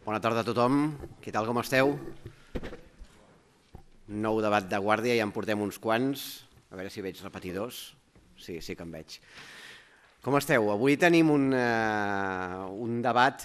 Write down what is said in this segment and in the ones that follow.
Bona tarda a tothom. Què tal, com esteu? Nou debat de guàrdia, ja en portem uns quants. A veure si veig repetidors. Sí que en veig. Com esteu? Avui tenim un debat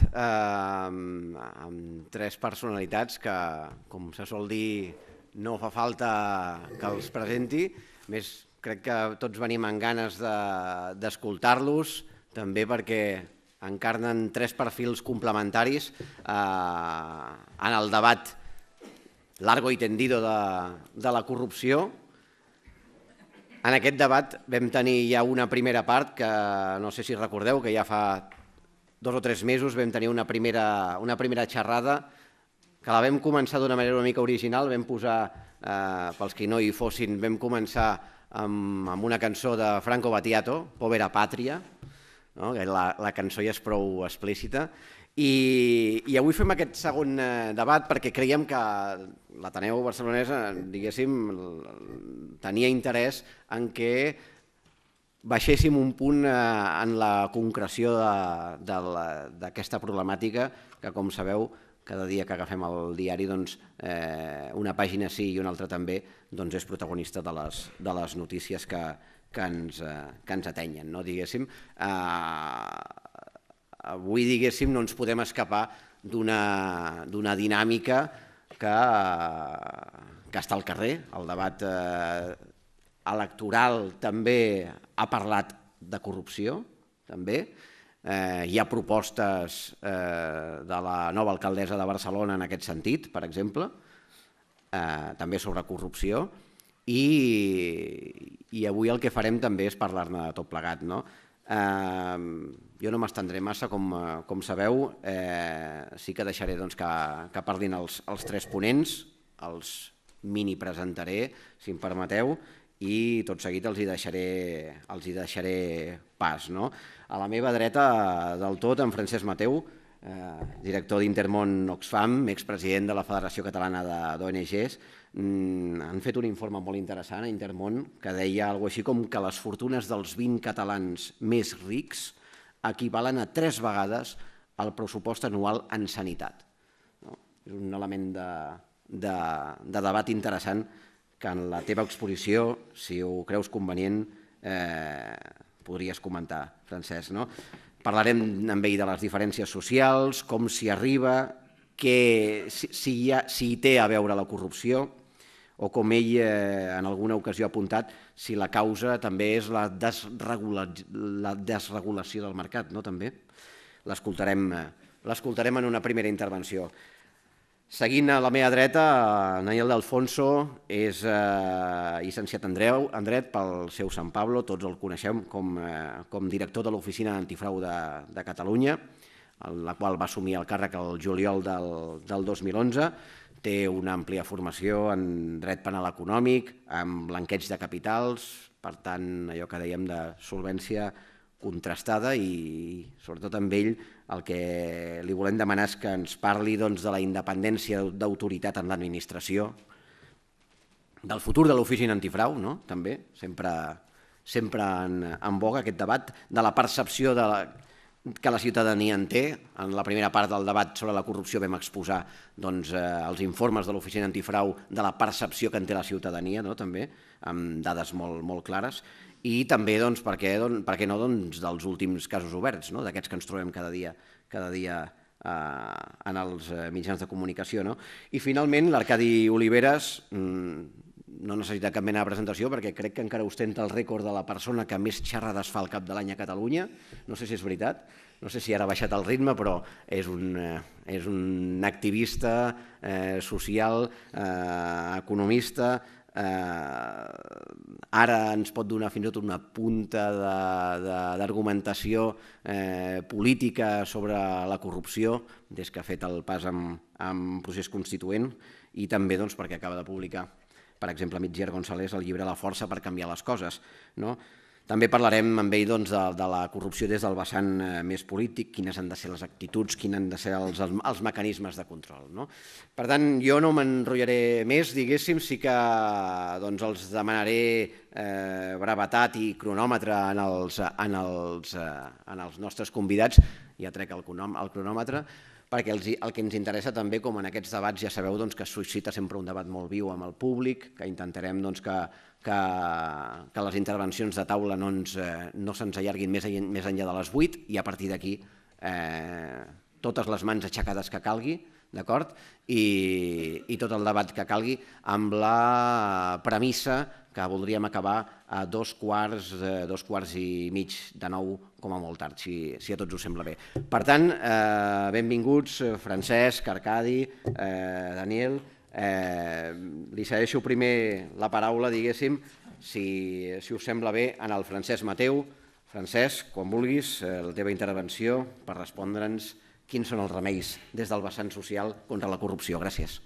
amb tres personalitats que, com se sol dir, no fa falta que els presenti. A més, crec que tots venim amb ganes d'escoltar-los, també perquè encarnen tres perfils complementaris en el debat largo i tendido de la corrupció. En aquest debat vam tenir ja una primera part que no sé si recordeu que ja fa 2 o 3 mesos vam tenir una primera xerrada que la vam començar d'una manera una mica original. Vam posar, pels que no hi fossin, vam començar amb una cançó de Franco Battiato, Povera Pàtria. La cançó ja és prou explícita i avui fem aquest segon debat perquè creiem que l'Ateneu Barcelonesa, diguéssim, tenia interès en què baixéssim un punt en la concreció d'aquesta problemàtica que, com sabeu, cada dia que agafem el diari, una pàgina sí i una altra també, és protagonista de les notícies que ens atenyen, diguéssim. Avui, diguéssim, no ens podem escapar d'una dinàmica que està al carrer. El debat electoral també ha parlat de corrupció, també. Hi ha propostes de la nova alcaldessa de Barcelona en aquest sentit, per exemple, també sobre corrupció. I avui el que farem també és parlar-ne de tot plegat. Jo no m'estendré massa, com sabeu. Sí que deixaré que parlin els tres ponents, els mini presentaré, si em permeteu, i tot seguit els hi deixaré pas. A la meva dreta del tot, en Francesc Mateu, director d'Intermón Oxfam, expresident de la Federació Catalana d'ONGs. Han fet un informe molt interessant a Intermón que deia alguna cosa així com que les fortunes dels 20 catalans més rics equivalen a 3 vegades el pressupost anual en sanitat. És un element de debat interessant que en la teva exposició, si ho creus convenient, podries comentar, Francesc. Parlarem amb ell de les diferències socials, com s'hi arriba, si hi té a veure la corrupció, o com ell en alguna ocasió ha apuntat, si la causa també és la desregulació del mercat. L'escoltarem en una primera intervenció. Seguint a la meva dreta, Daniel de Alfonso és llicenciat en dret pel seu Sant Pablo, tots el coneixem com director de l'Oficina Antifrau de Catalunya, la qual va assumir el càrrec el juliol del 2011. Té una àmplia formació en dret penal econòmic, en blanqueig de capitals, per tant, allò que dèiem de solvència contrastada, i sobretot amb ell el que li volem demanar és que ens parli de la independència d'autoritat en l'administració, del futur de l'Oficina Antifrau, també, sempre en boga aquest debat, de la percepció que la ciutadania en té. En la primera part del debat sobre la corrupció vam exposar els informes de l'Oficina Antifrau de la percepció que en té la ciutadania, també, amb dades molt clares, i també, per què no, dels últims casos oberts, d'aquests que ens trobem cada dia en els mitjans de comunicació. I finalment l'Arcadi Oliveres no necessita cap mena de presentació perquè crec que encara ostenta el rècord de la persona que més xerrades fa al cap de l'any a Catalunya. No sé si és veritat, no sé si ara ha baixat el ritme, però és un activista social, economista. Ara ens pot donar fins i tot una punta d'argumentació política sobre la corrupció des que ha fet el pas en procés constituent, i també perquè acaba de publicar, per exemple, amb Itziar González, el llibre La força per canviar les coses. També parlarem amb ell de la corrupció des del vessant més polític, quines han de ser les actituds, quins han de ser els mecanismes de control. Per tant, jo no m'enrotllaré més, diguéssim, sí que els demanaré brevetat i cronòmetre en els nostres convidats, ja trec el cronòmetre, perquè el que ens interessa també, com en aquests debats ja sabeu que es suscita sempre un debat molt viu amb el públic, que intentarem que les intervencions de taula no se'ns allarguin més enllà de les 8 i a partir d'aquí totes les mans aixecades que calgui, d'acord? I tot el debat que calgui amb la premissa que voldríem acabar a 2:15 de 9 com a molt tard, si a tots us sembla bé. Per tant, benvinguts Francesc, Arcadi, Daniel. Li cedeixo primer la paraula, diguéssim, si us sembla bé, en el Francesc Mateu. Francesc, quan vulguis, la teva intervenció per respondre'ns quins són els remeis des del vessant social contra la corrupció. Gràcies.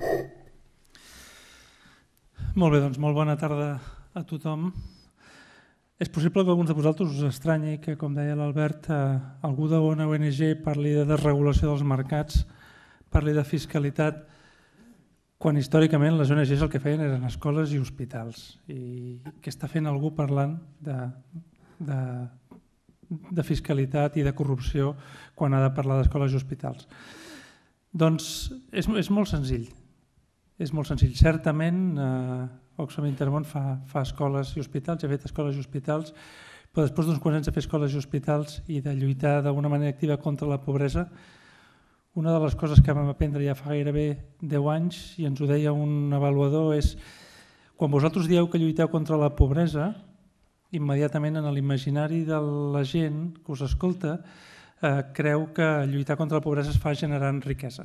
Molt bé, doncs molt bona tarda a tothom. És possible que alguns de vosaltres us estranyi que, com deia l'Albert, algú d'una ONG parli de desregulació dels mercats, parli de fiscalitat, quan històricament les ONGs el que feien eren escoles i hospitals. I què està fent algú parlant de fiscalitat i de corrupció quan ha de parlar d'escoles i hospitals? Doncs és molt senzill. És molt senzill. Certament, Oxfam Intermón fa escoles i hospitals, ha fet escoles i hospitals, però després d'uns quants anys de fer escoles i hospitals i de lluitar d'una manera activa contra la pobresa, una de les coses que vam aprendre ja fa gairebé 10 anys, i ens ho deia un avaluador, és quan vosaltres dieu que lluiteu contra la pobresa, immediatament en l'imaginari de la gent que us escolta creu que lluitar contra la pobresa es fa generant riquesa.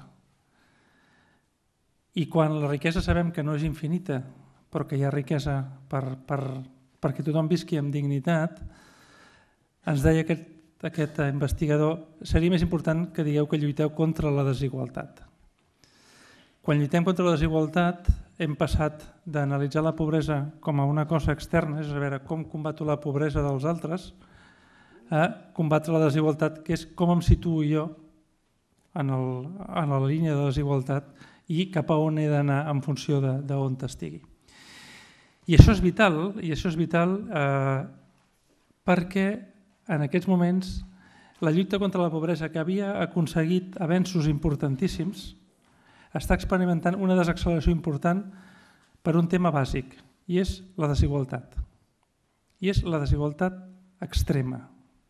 I quan la riquesa sabem que no és infinita, però que hi ha riquesa perquè tothom visqui amb dignitat, ens deia aquest investigador, seria més important que digueu que lluiteu contra la desigualtat. Quan lluitem contra la desigualtat hem passat d'analitzar la pobresa com a una cosa externa, és a veure com combato la pobresa dels altres, a combatre la desigualtat, que és com em situo jo en la línia de desigualtat i cap a on he d'anar en funció d'on estigui. I això és vital, perquè en aquests moments la lluita contra la pobresa, que havia aconseguit avenços importantíssims, està experimentant una desacceleració important per un tema bàsic, i és la desigualtat. I és la desigualtat extrema.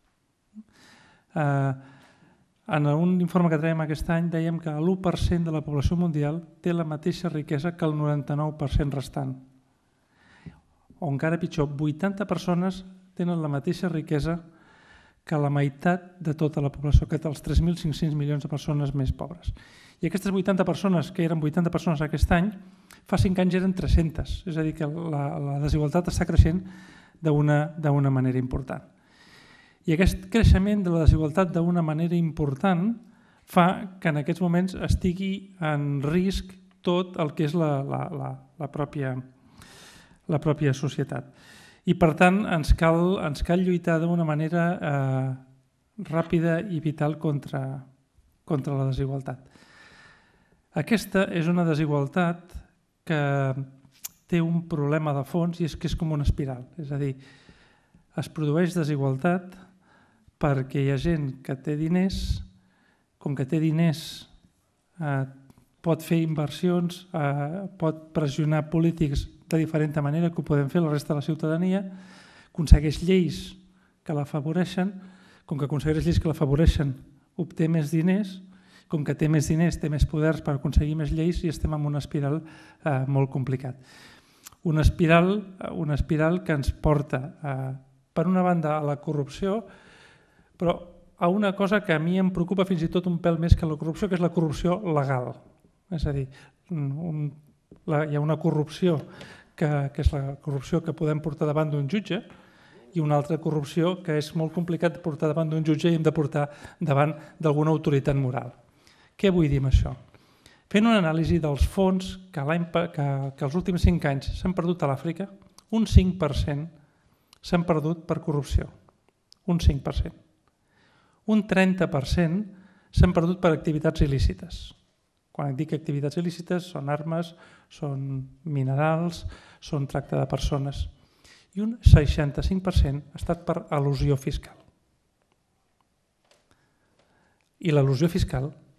En un informe que traiem aquest any dèiem que l'1% de la població mundial té la mateixa riquesa que el 99% restant. O encara pitjor, 80 persones tenen la mateixa riquesa que la meitat de tota la població, que té els 3.500 milions de persones més pobres. I aquestes 80 persones, que eren 80 persones aquest any, fa 5 anys eren 300. És a dir, que la desigualtat està creixent d'una manera important. I aquest creixement de la desigualtat d'una manera important fa que en aquests moments estigui en risc tot el que és la pròpia societat. I per tant ens cal lluitar d'una manera ràpida i vital contra la desigualtat. Aquesta és una desigualtat que té un problema de fons i és que és com una espiral. És a dir, es produeix desigualtat perquè hi ha gent que té diners, com que té diners pot fer inversions, pot pressionar polítics de diferent manera que ho podem fer la resta de la ciutadania, aconsegueix lleis que l'afavoreixen, com que aconsegueix lleis que l'afavoreixen obté més diners, com que té més diners té més poders per aconseguir més lleis i estem en una espiral molt complicat. Una espiral que ens porta per una banda a la corrupció, però a una cosa que a mi em preocupa fins i tot un pèl més que la corrupció, que és la corrupció legal. És a dir, hi ha una corrupció que és la corrupció que podem portar davant d'un jutge i una altra corrupció que és molt complicat de portar davant d'un jutge i hem de portar davant d'alguna autoritat moral. Què vull dir amb això? Fent una anàlisi dels fons que els últims 5 anys s'han perdut a l'Àfrica, un 5% s'han perdut per corrupció. Un 5%. Un 30% s'han perdut per activitats il·lícites. Quan dic activitats il·lícites són armes, són minerals, són tracte de persones. I un 65% ha estat per elusió fiscal. I l'elusió fiscal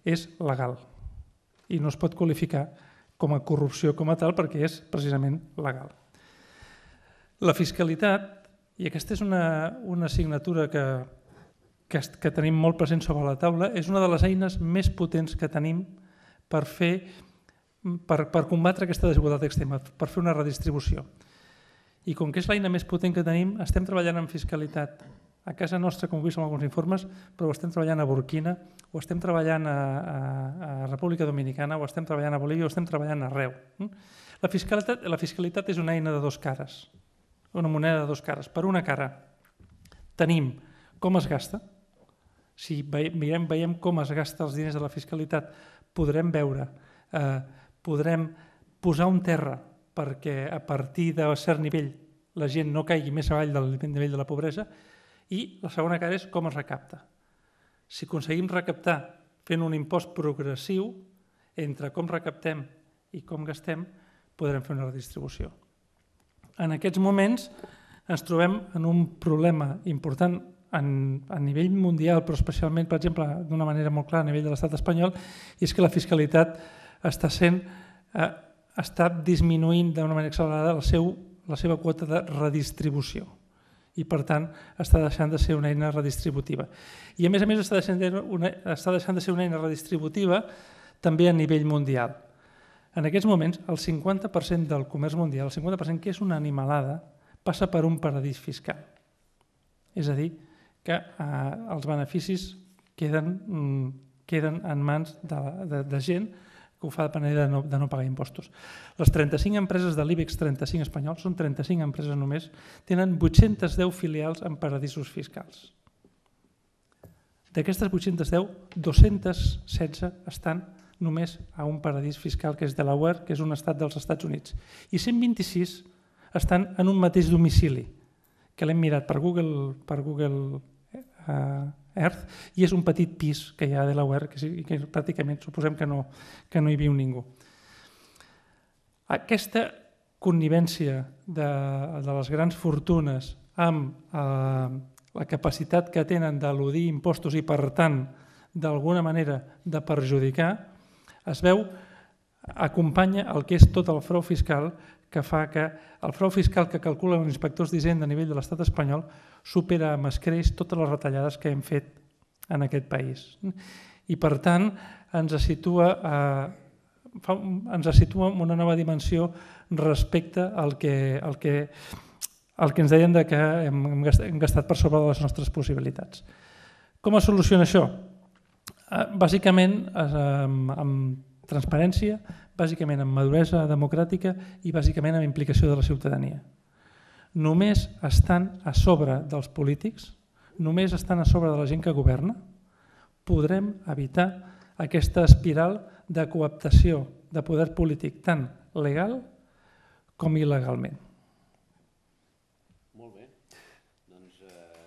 és legal i no es pot qualificar com a corrupció com a tal perquè és precisament legal. La fiscalitat, i aquesta és una assignatura que tenim molt present sobre la taula, és una de les eines més potents que tenim per combatre aquesta desigualtat extrema, per fer una redistribució. I com que és l'eina més potent que tenim, estem treballant en fiscalitat a casa nostra, com heu vist en alguns informes, però ho estem treballant a Burkina, ho estem treballant a República Dominicana, ho estem treballant a Bolívia, ho estem treballant arreu. La fiscalitat és una eina de dos cares, una moneda de dos cares. Per una cara tenim com es gasta. Si veiem com es gasta els diners de la fiscalitat, podrem veure, podrem posar un terra perquè a partir de cert nivell la gent no caigui més avall del nivell de la pobresa, i la segona cara és com es recapta. Si aconseguim recaptar fent un impost progressiu entre com recaptem i com gastem, podrem fer una redistribució. En aquests moments ens trobem en un problema important a nivell mundial, però especialment, per exemple, d'una manera molt clara a nivell de l'estat espanyol, i és que la fiscalitat està disminuint d'una manera accelerada la seva quota de redistribució i, per tant, està deixant de ser una eina redistributiva. I, a més, està deixant de ser una eina redistributiva també a nivell mundial. En aquests moments, el 50% del comerç mundial, el 50% que és una animalada, passa per un paradís fiscal. És a dir, que els beneficis queden en mans de gent que ho fa de manera de no pagar impostos. Les 35 empreses de l'IBEX 35 espanyol, són 35 empreses només, tenen 810 filials en paradisos fiscals. D'aquestes 810, 216 estan només a un paradís fiscal que és Delaware, que és un estat dels Estats Units, i 126 estan en un mateix domicili, que l'hem mirat per Google Earth, i és un petit pis que hi ha a Delaware, que pràcticament suposem que no hi viu ningú. Aquesta connivència de les grans fortunes amb la capacitat que tenen d'eludir impostos i, per tant, d'alguna manera de perjudicar, es veu, acompanya el que és tot el frau fiscal, que fa que el frau fiscal que calculen els inspectors d'Hisenda a nivell de l'estat espanyol supera amb escreix totes les retallades que hem fet en aquest país. I, per tant, ens situa en una nova dimensió respecte al que ens deien que hem gastat per sobre de les nostres possibilitats. Com es soluciona això? Bàsicament amb transparència, bàsicament amb maduresa democràtica i bàsicament amb implicació de la ciutadania. Només estan a sobre dels polítics, només estan a sobre de la gent que governa, podrem evitar aquesta espiral de cooptació de poder polític tant legal com il·legalment. Molt bé. Doncs...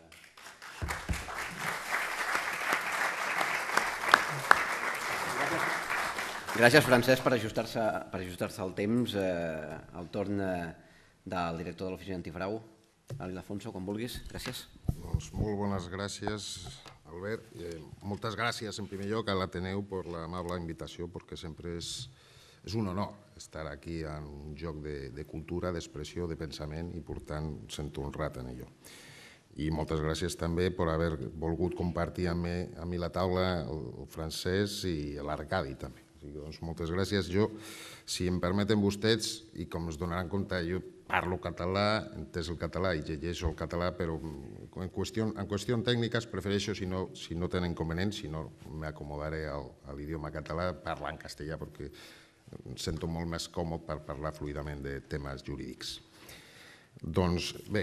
Gràcies, Francesc, per ajustar-se al temps. El torn del director de l'Oficina Antifrau, Ildefonso, quan vulguis. Gràcies. Doncs molt bones gràcies, Albert. Moltes gràcies, en primer lloc, a l'Ateneu per l'amable invitació, perquè sempre és un honor estar aquí en un joc de cultura, d'expressió, de pensament, i, per tant, sento honrat en allò. I moltes gràcies també per haver volgut compartir amb mi la taula el Francesc i l'Arcadi, també. Doncs moltes gràcies. Jo, si em permeten vostès, i com es donaran compte, jo parlo català, entès el català i llegeixo el català, però en qüestions tècniques prefereixo, si no tenen inconvenients, si no m'acomodaré a l'idioma català, parlar en castellà, perquè em sento molt més còmode per parlar fluidament de temes jurídics. Doncs bé,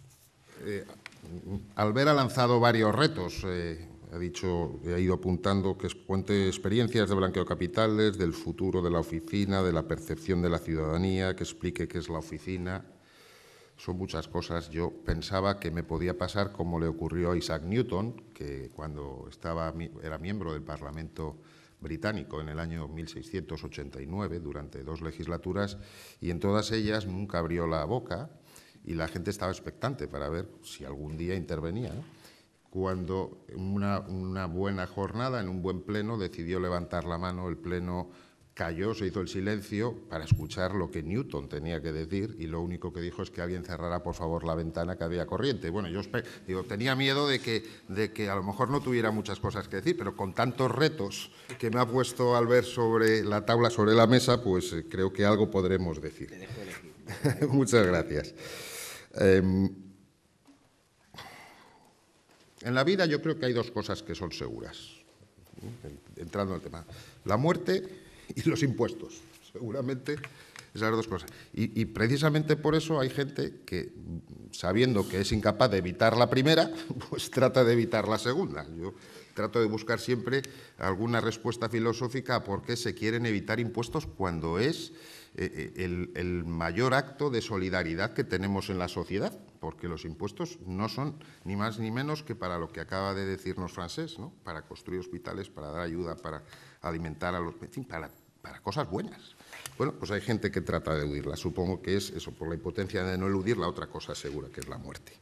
Albert ha lanzado varios retos. Ha ido apuntando que cuente experiencias de blanqueo de capitales, del futuro de la oficina, de la percepción de la ciudadanía, que explique qué es la oficina. Son muchas cosas. Yo pensaba que me podía pasar como le ocurrió a Isaac Newton, que cuando era miembro del Parlamento británico en el año 1689, durante 2 legislaturas, y en todas ellas nunca abrió la boca y la gente estaba expectante para ver si algún día intervenía, ¿no? cuando en una buena jornada, en un buen pleno, decidió levantar la mano, el pleno cayó, se hizo el silencio para escuchar lo que Newton tenía que decir y lo único que dijo es que alguien cerrara por favor la ventana, que había corriente. Bueno, yo tenía miedo de que a lo mejor no tuviera muchas cosas que decir, pero con tantos retos que me ha puesto Albert sobre la tabla, sobre la mesa, pues creo que algo podremos decir. Muchas gracias. En la vida yo creo que hay dos cosas que son seguras, entrando en el tema. La muerte y los impuestos, seguramente esas dos cosas. Y precisamente por eso hay gente que, sabiendo que es incapaz de evitar la primera, pues trata de evitar la segunda. Yo trato de buscar siempre alguna respuesta filosófica a por qué se quieren evitar impuestos cuando es el mayor acto de solidaridad que tenemos en la sociedad, porque los impuestos no son ni más ni menos que para lo que acaba de decirnos Francés, ¿no? Para construir hospitales, para dar ayuda, para alimentar a los... En fin, para cosas buenas. Bueno, pues hay gente que trata de eludirla. Supongo que es eso, por la impotencia de no eludir la otra cosa segura, que es la muerte.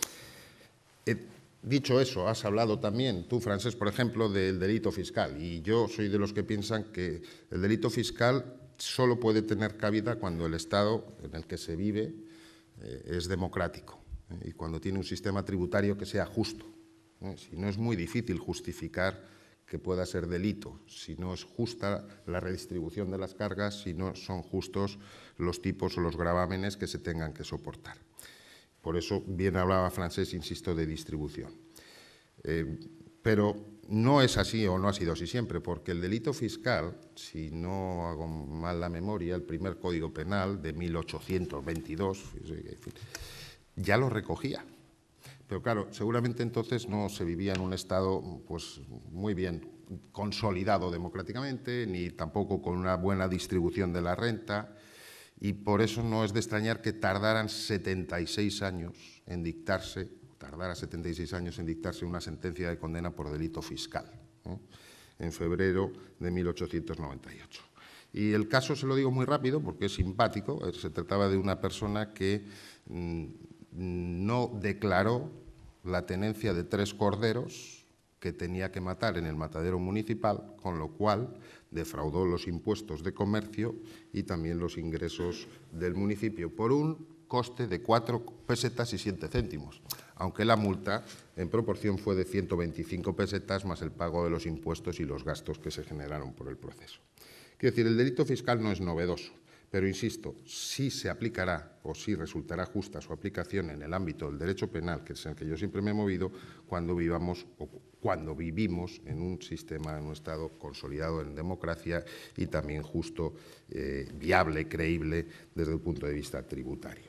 Dicho eso, has hablado también, tú, Francés, por ejemplo, del delito fiscal. Y yo soy de los que piensan que el delito fiscal solo puede tener cabida cuando el Estado en el que se vive es democrático y cuando tiene un sistema tributario que sea justo. Si no, es muy difícil justificar que pueda ser delito, si no es justa la redistribución de las cargas, si no son justos los tipos o los gravámenes que se tengan que soportar. Por eso bien hablaba Francés, insisto, de distribución. Pero no es así o no ha sido así siempre, porque el delito fiscal, si no hago mal la memoria, el primer Código Penal de 1822, ya lo recogía. Pero claro, seguramente entonces no se vivía en un Estado pues, muy bien consolidado democráticamente, ni tampoco con una buena distribución de la renta, y por eso no es de extrañar que tardaran 76 años en dictarse una sentencia de condena por delito fiscal, en febrero de 1898. Y el caso se lo digo muy rápido porque es simpático. Se trataba de una persona que no declaró la tenencia de 3 corderos que tenía que matar en el matadero municipal, con lo cual defraudó los impuestos de comercio y también los ingresos del municipio por un coste de 4 pesetas y 7 céntimos, aunque la multa en proporción fue de 125 pesetas más el pago de los impuestos y los gastos que se generaron por el proceso. Quiero decir, el delito fiscal no es novedoso, pero insisto, sí se aplicará o sí resultará justa su aplicación en el ámbito del derecho penal, que es en el que yo siempre me he movido, cuando vivimos en un sistema, en un Estado consolidado en democracia y también justo, viable, creíble desde el punto de vista tributario.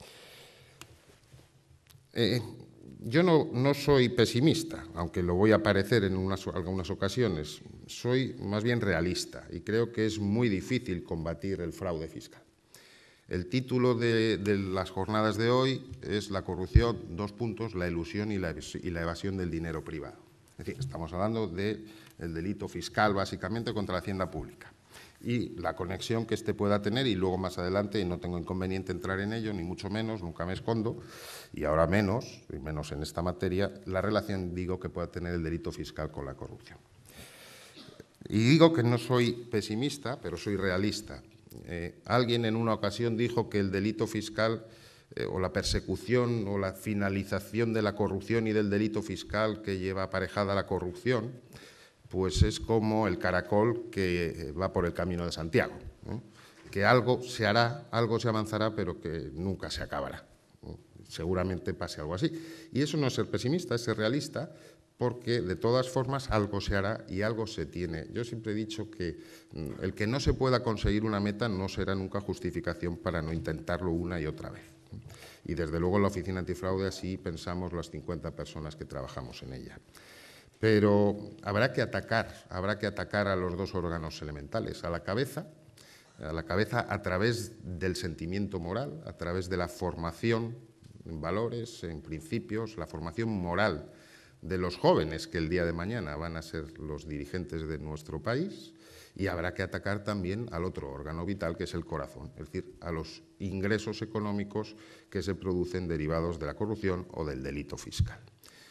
Yo no soy pesimista, aunque lo voy a parecer en algunas ocasiones. Soy más bien realista y creo que es muy difícil combatir el fraude fiscal. El título de las jornadas de hoy es la corrupción, la ilusión y la evasión del dinero privado. Es decir, estamos hablando del delito fiscal básicamente contra la hacienda pública y la conexión que éste pueda tener, y luego más adelante, y no tengo inconveniente entrar en ello, ni mucho menos, nunca me escondo, y ahora menos, y menos en esta materia, la relación, digo, que pueda tener el delito fiscal con la corrupción. Y digo que no soy pesimista, pero soy realista. Alguien en una ocasión dijo que el delito fiscal o la persecución o la finalización de la corrupción y del delito fiscal que lleva aparejada la corrupción, pues es como el caracol que va por el camino de Santiago, que algo se hará, algo se avanzará, pero que nunca se acabará. Seguramente pase algo así. Y eso no es ser pesimista, es ser realista, porque de todas formas algo se hará y algo se tiene. Yo siempre he dicho que el que no se pueda conseguir una meta no será nunca justificación para no intentarlo una y otra vez. Y desde luego en la Oficina Antifraude así pensamos las 50 personas que trabajamos en ella. Pero habrá que atacar a los dos órganos elementales, a la cabeza a través del sentimiento moral, a través de la formación en valores, en principios, la formación moral de los jóvenes que el día de mañana van a ser los dirigentes de nuestro país, y habrá que atacar también al otro órgano vital, que es el corazón, es decir, a los ingresos económicos que se producen derivados de la corrupción o del delito fiscal.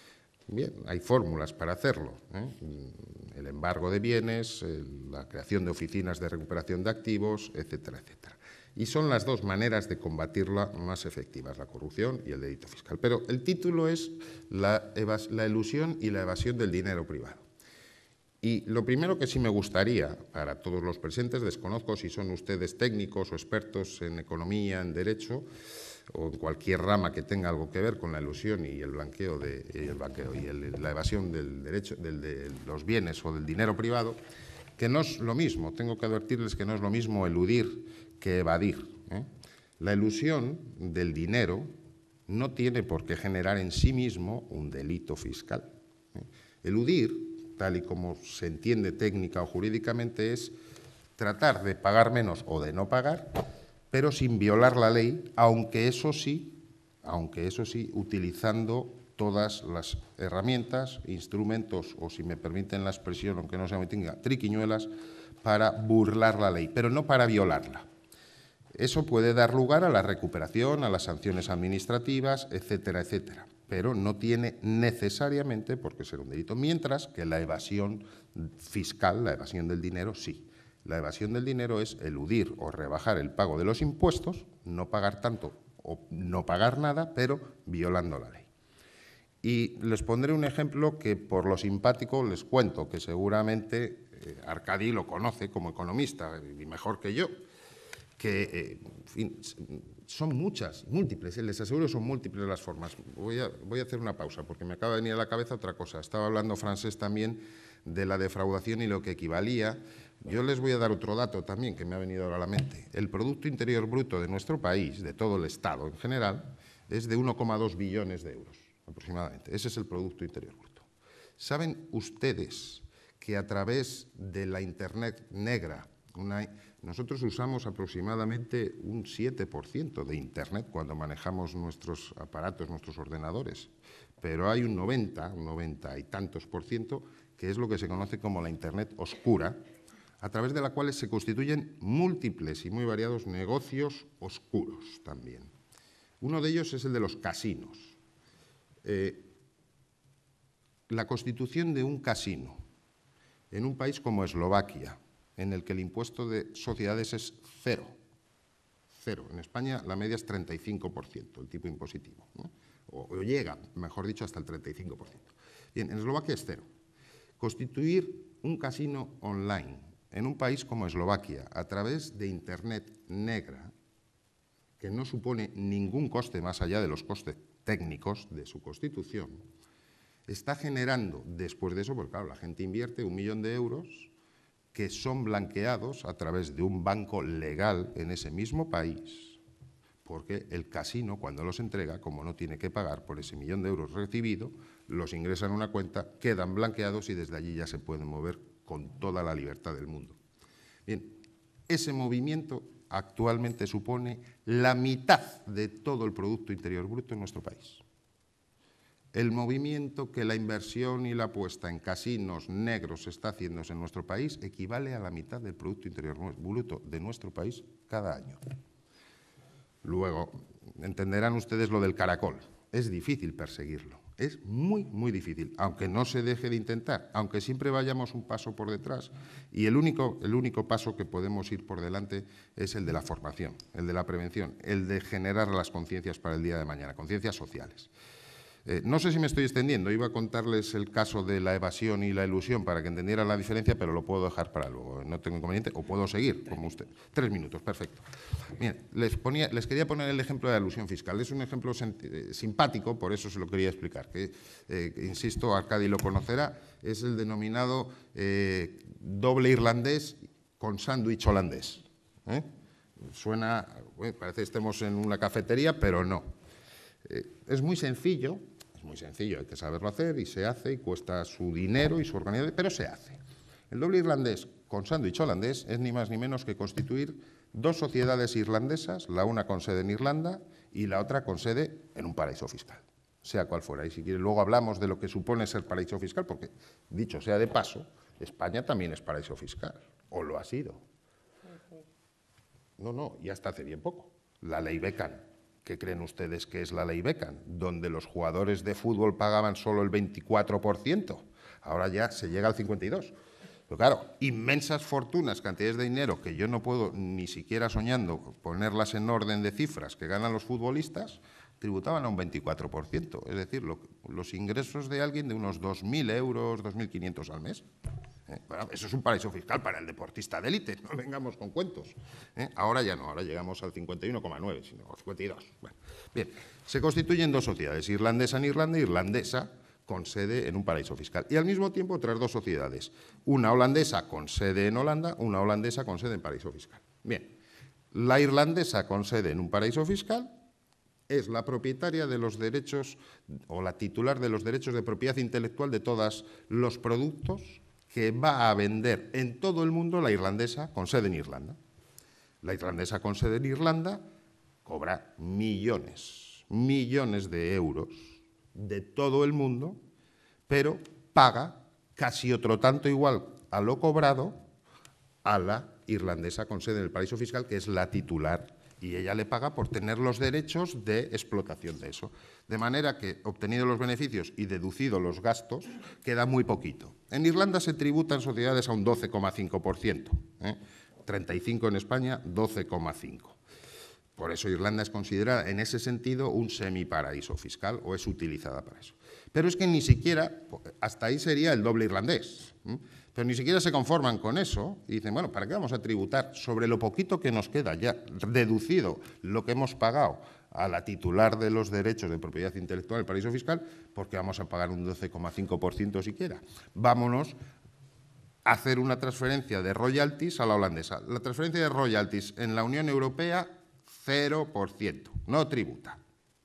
Bien, hay fórmulas para hacerlo, el embargo de bienes, la creación de oficinas de recuperación de activos, etcétera, etcétera. Y son las dos maneras de combatirla más efectivas, la corrupción y el delito fiscal. Pero el título es la elusión y la evasión del dinero privado. Y lo primero que sí me gustaría, para todos los presentes, desconozco si son ustedes técnicos o expertos en economía, en derecho, o en cualquier rama que tenga algo que ver con la elusión y el blanqueo, la evasión del derecho, de los bienes o del dinero privado, que no es lo mismo, tengo que advertirles que no es lo mismo eludir que evadir. La elusión del dinero no tiene por qué generar en sí mismo un delito fiscal. Eludir, tal y como se entiende técnica o jurídicamente, es tratar de pagar menos o de no pagar, pero sin violar la ley, aunque eso sí, utilizando todas las herramientas, instrumentos, o si me permiten la expresión, aunque no se me tenga, triquiñuelas, para burlar la ley, pero no para violarla. Eso puede dar lugar a la recuperación, a las sanciones administrativas, etcétera, etcétera, pero no tiene necesariamente por qué ser un delito, mientras que la evasión fiscal, la evasión del dinero, sí. La evasión del dinero es eludir o rebajar el pago de los impuestos, no pagar tanto o no pagar nada, pero violando la ley. Y les pondré un ejemplo que, por lo simpático, les cuento, que seguramente Arcadi lo conoce como economista, y mejor que yo, que en fin, son muchas, múltiples, les aseguro son múltiples las formas. Voy a hacer una pausa porque me acaba de venir a la cabeza otra cosa. Estaba hablando Francés también de la defraudación y lo que equivalía. Yo les voy a dar otro dato también que me ha venido ahora a la mente. El Producto Interior Bruto de nuestro país, de todo el Estado en general, es de 1,2 billones de euros aproximadamente. Ese es el Producto Interior Bruto. ¿Saben ustedes que a través de la Internet negra, nosotros usamos aproximadamente un 7% de Internet cuando manejamos nuestros aparatos, nuestros ordenadores, pero hay un 90 y tantos por ciento que es lo que se conoce como la Internet oscura, a través de la cual se constituyen múltiples y muy variados negocios oscuros también. Uno de ellos es el de los casinos. La constitución de un casino en un país como Eslovaquia, en el que el impuesto de sociedades es cero. En España la media es 35%, el tipo impositivo, ¿no? O llega, mejor dicho, hasta el 35%. Bien, en Eslovaquia es cero. Constituir un casino online en un país como Eslovaquia a través de Internet negra, que no supone ningún coste más allá de los costes técnicos de su constitución, está generando, después de eso, porque claro, la gente invierte 1 millón de euros que son blanqueados a través de un banco legal en ese mismo país, porque el casino, cuando los entrega, como no tiene que pagar por ese 1 millón de euros recibido, los ingresan en una cuenta, quedan blanqueados y desde allí ya se pueden mover con toda la libertad del mundo. Bien, ese movimiento actualmente supone la mitad de todo el Producto Interior Bruto en nuestro país. El movimiento que la inversión y la apuesta en casinos negros está haciéndose en nuestro país equivale a la mitad del Producto Interior Bruto de nuestro país cada año. Luego, entenderán ustedes lo del caracol. Es difícil perseguirlo, es muy, muy difícil, aunque no se deje de intentar, aunque siempre vayamos un paso por detrás. Y el único paso que podemos ir por delante es el de la formación, el de la prevención, el de generar las conciencias para el día de mañana, conciencias sociales. No sé si me estoy extendiendo, iba a contarles el caso de la evasión y la elusión para que entendieran la diferencia, pero lo puedo dejar para luego, no tengo inconveniente, o puedo seguir, como usted. 3 minutos, perfecto. Bien, les quería poner el ejemplo de la elusión fiscal. Es un ejemplo simpático, por eso se lo quería explicar, que, insisto, Arcadi lo conocerá, es el denominado doble irlandés con sándwich holandés. Suena, bueno, parece que estemos en una cafetería, pero no. Es muy sencillo, hay que saberlo hacer y se hace y cuesta su dinero y su organización, pero se hace. El doble irlandés con sándwich holandés es ni más ni menos que constituir 2 sociedades irlandesas, la una con sede en Irlanda y la otra con sede en un paraíso fiscal, sea cual fuera. Y si quieren luego hablamos de lo que supone ser paraíso fiscal, porque dicho sea de paso, España también es paraíso fiscal, o lo ha sido. No, y hasta hace bien poco, la ley Becan. ¿qué creen ustedes que es la ley Beckham? Donde los jugadores de fútbol pagaban solo el 24%, ahora ya se llega al 52%. Pero claro, inmensas fortunas, cantidades de dinero que yo no puedo ni siquiera soñando ponerlas en orden de cifras que ganan los futbolistas, tributaban a un 24%. Es decir, los ingresos de alguien de unos 2.000 euros, 2.500 al mes. Bueno, eso es un paraíso fiscal para el deportista de élite, no vengamos con cuentos. Ahora ya no, ahora llegamos al 51,9, sino al 52. Bueno, bien, se constituyen dos sociedades, irlandesa en Irlanda e irlandesa con sede en un paraíso fiscal. Y al mismo tiempo otras dos sociedades, una holandesa con sede en Holanda, una holandesa con sede en paraíso fiscal. Bien, la irlandesa con sede en un paraíso fiscal es la propietaria de los derechos o la titular de los derechos de propiedad intelectual de todos los productos que va a vender en todo el mundo la irlandesa con sede en Irlanda. La irlandesa con sede en Irlanda cobra millones de euros de todo el mundo, pero paga casi otro tanto igual a lo cobrado a la irlandesa con sede en el paraíso fiscal, que es la titular, y ella le paga por tener los derechos de explotación de eso. De manera que, obtenidos los beneficios y deducidos los gastos, queda muy poquito. En Irlanda se tributan sociedades a un 12,5%, 35% en España, 12,5%. Por eso Irlanda es considerada en ese sentido un semiparaíso fiscal o es utilizada para eso. Pero es que ni siquiera, hasta ahí sería el doble irlandés, pero ni siquiera se conforman con eso y dicen, bueno, ¿para qué vamos a tributar sobre lo poquito que nos queda ya, deducido lo que hemos pagado a la titular de los derechos de propiedad intelectual del paraíso fiscal? Porque vamos a pagar un 12,5% siquiera. Vámonos a hacer una transferencia de royalties a la holandesa. La transferencia de royalties en la Unión Europea, 0%, no tributa.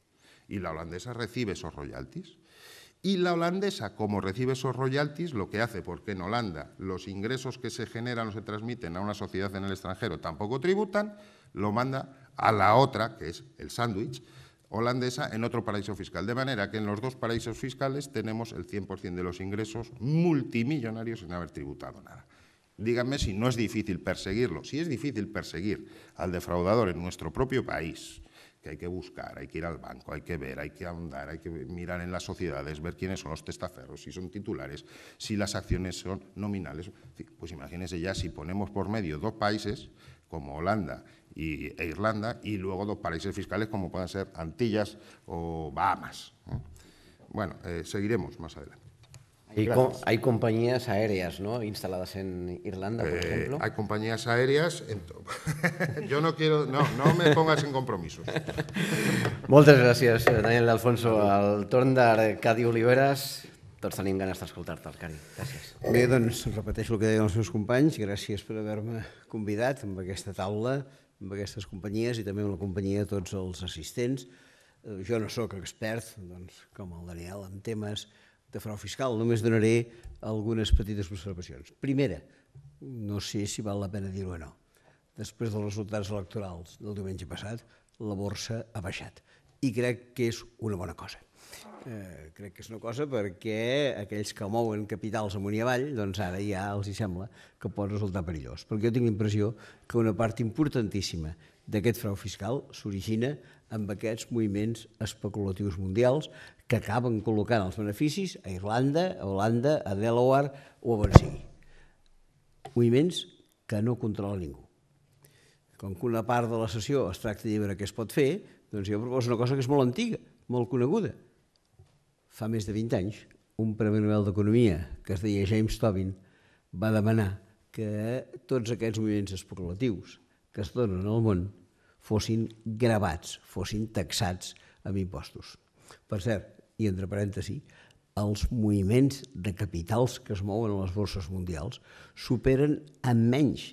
Y la holandesa recibe esos royalties. Y la holandesa, como recibe esos royalties, lo que hace, porque en Holanda los ingresos que se generan o se transmiten a una sociedad en el extranjero tampoco tributan, lo manda a la otra, que es el sándwich, holandesa, en otro paraíso fiscal. De manera que en los dos paraísos fiscales tenemos el 100% de los ingresos multimillonarios sin haber tributado nada. Díganme si no es difícil perseguirlo. Si es difícil perseguir al defraudador en nuestro propio país, que hay que buscar, hay que ir al banco, hay que ver, hay que ahondar, hay que mirar en las sociedades, ver quiénes son los testaferros, si son titulares, si las acciones son nominales. Pues imagínense ya si ponemos por medio dos países como Holanda e Irlanda y luego dos paraísos fiscales como puedan ser Antillas o Bahamas. Bueno, seguiremos más adelante. Hay compañías aéreas, ¿no?, instaladas en Irlanda, por ejemplo. Hay compañías aéreas. Yo no quiero, no me pongas en compromisos. Moltes gràcies, Daniel Alfonso. Al torn d'Arcadi Oliveras, tots tenim ganes d'escoltar-te, Arcadi. Gràcies. Bé, doncs repeteixo el que deien els meus companys. Gràcies per haver-me convidat amb aquesta taula, amb aquestes companyies i també amb la companyia de tots els assistents. Jo no sóc expert, doncs, com el Daniel, en temes de frau fiscal. Només donaré algunes petites observacions. Primera, no sé si val la pena dir-ho o no. Després dels resultats electorals del diumenge passat, la borsa ha baixat. I crec que és una bona cosa. Crec que és una cosa perquè aquells que mouen capitals amunt i avall, doncs ara ja els sembla que pot resultar perillós. Perquè jo tinc la impressió que una part importantíssima d'aquest frau fiscal s'origina amb aquests moviments especulatius mundials que acaben col·locant els beneficis a Irlanda, a Holanda, a Delaware o a on sigui. Moviments que no controla ningú. Com que una part de la sessió es tracta de veure què es pot fer, doncs jo proposo una cosa que és molt antiga, molt coneguda. Fa més de 20 anys, un Premi Nobel d'Economia, que es deia James Tobin, va demanar que tots aquests moviments especulatius que es donen al món fossin gravats, fossin taxats amb impostos. Per cert, i entre parèntesi, els moviments de capitals que es mouen a les borses mundials superen almenys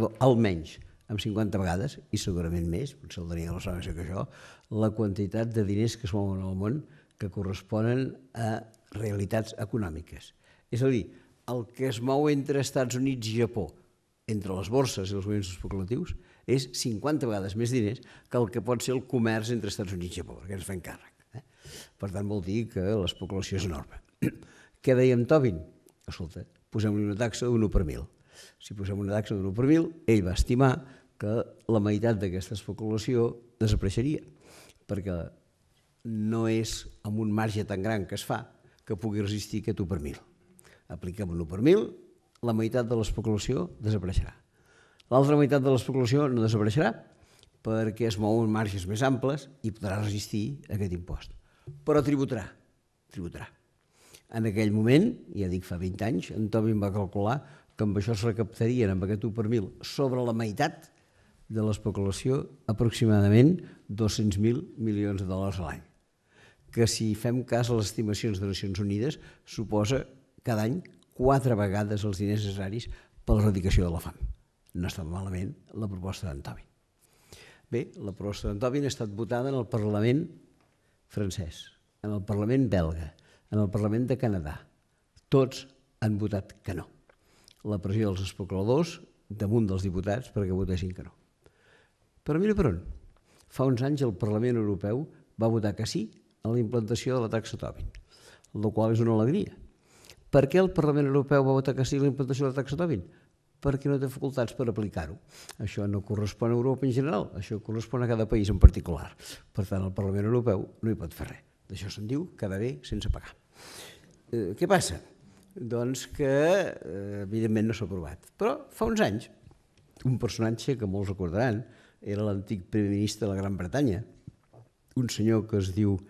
amb 50 vegades, i segurament més, potser el Daniel ho sap més que jo, la quantitat de diners que es mouen al món que corresponen a realitats econòmiques. És a dir, el que es mou entre Estats Units i Japó, entre les borses i els moviments especulatius, és 50 vegades més diners que el que pot ser el comerç entre Estats Units i Japó, perquè ens fem càrrec. Per tant, vol dir que l'especulació és enorme. Què dèiem Tobin? Escolta, posem-li una taxa d'1 per 1.000. Si posem una taxa d'1 per 1.000, ell va estimar que la meitat d'aquesta especulació desapareixeria, perquè no és amb un marge tan gran que es fa que pugui resistir aquest 1 per 1.000. Apliquem un 1 per 1.000, la meitat de l'especulació desapareixerà. L'altra meitat de l'especulació no desapareixerà perquè es mou en marges més amples i podrà resistir aquest impost. Però tributarà. En aquell moment, ja dic fa 20 anys, en Tobin va calcular que amb això es recaptarien, amb aquest 1 per 1.000, sobre la meitat de l'especulació, aproximadament 200.000 milions de dòlars a l'any. Que si fem cas a les estimacions de Nacions Unides, suposa cada any 4 vegades els diners necessaris per a l'erradicació de la fam. No està malament la proposta d'en Tobin. Bé, la proposta d'en Tobin ha estat votada en el Parlament francès, en el Parlament belga, en el Parlament de Canadà. Tots han votat que no. La pressió dels especuladors damunt dels diputats perquè votessin que no. Però mira per on. Fa uns anys el Parlament Europeu va votar que sí a la implantació de la taxa Tobin, el qual és una alegria. Per què el Parlament Europeu va votar que sí a la implantació de la taxa Tobin? Perquè no té facultats per aplicar-ho. Això no correspon a Europa en general, això correspon a cada país en particular. Per tant, el Parlament Europeu no hi pot fer res. D'això se'n diu quedar bé sense pagar. Què passa? Doncs que, evidentment, no s'ha aprovat. Però fa uns anys, un personatge que molts recordaran, era l'antic primer ministre de la Gran Bretanya, un senyor que es diu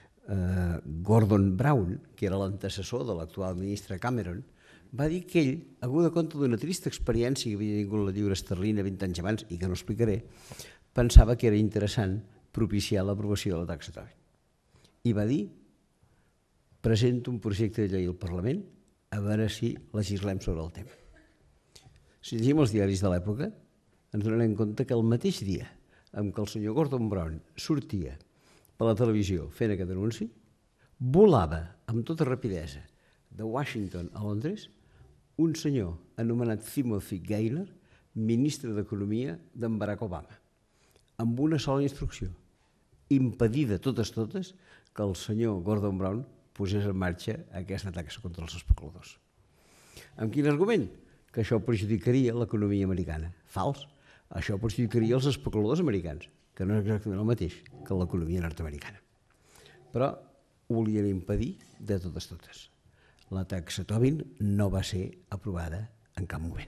Gordon Brown, que era l'antecessor de l'actual ministre Cameron, va dir que ell, agut a compte d'una trista experiència que havia tingut la lliura esterlina 20 anys abans i que no explicaré, pensava que era interessant propiciar l'aprovació de la taxa Tobin. I va dir, presento un projecte de llei al Parlament a veure si legislem sobre el tema. Si llegim els diaris de l'època, ens donarem compte que el mateix dia en què el senyor Gordon Brown sortia per la televisió fent aquest anunci, volava amb tota rapidesa de Washington a Londres un senyor anomenat Timothy Geithner, ministre d'Economia d'en Barack Obama, amb una sola instrucció, impedir de totes que el senyor Gordon Brown posés en marxa aquesta taxa contra els especuladors. Amb quin argument? Que això perjudicaria l'economia americana. Fals. Això perjudicaria els especuladors americans, que no és exactament el mateix que l'economia nord-americana. Però ho volien impedir de totes. La taxa Tobin no va ser aprovada en cap moment.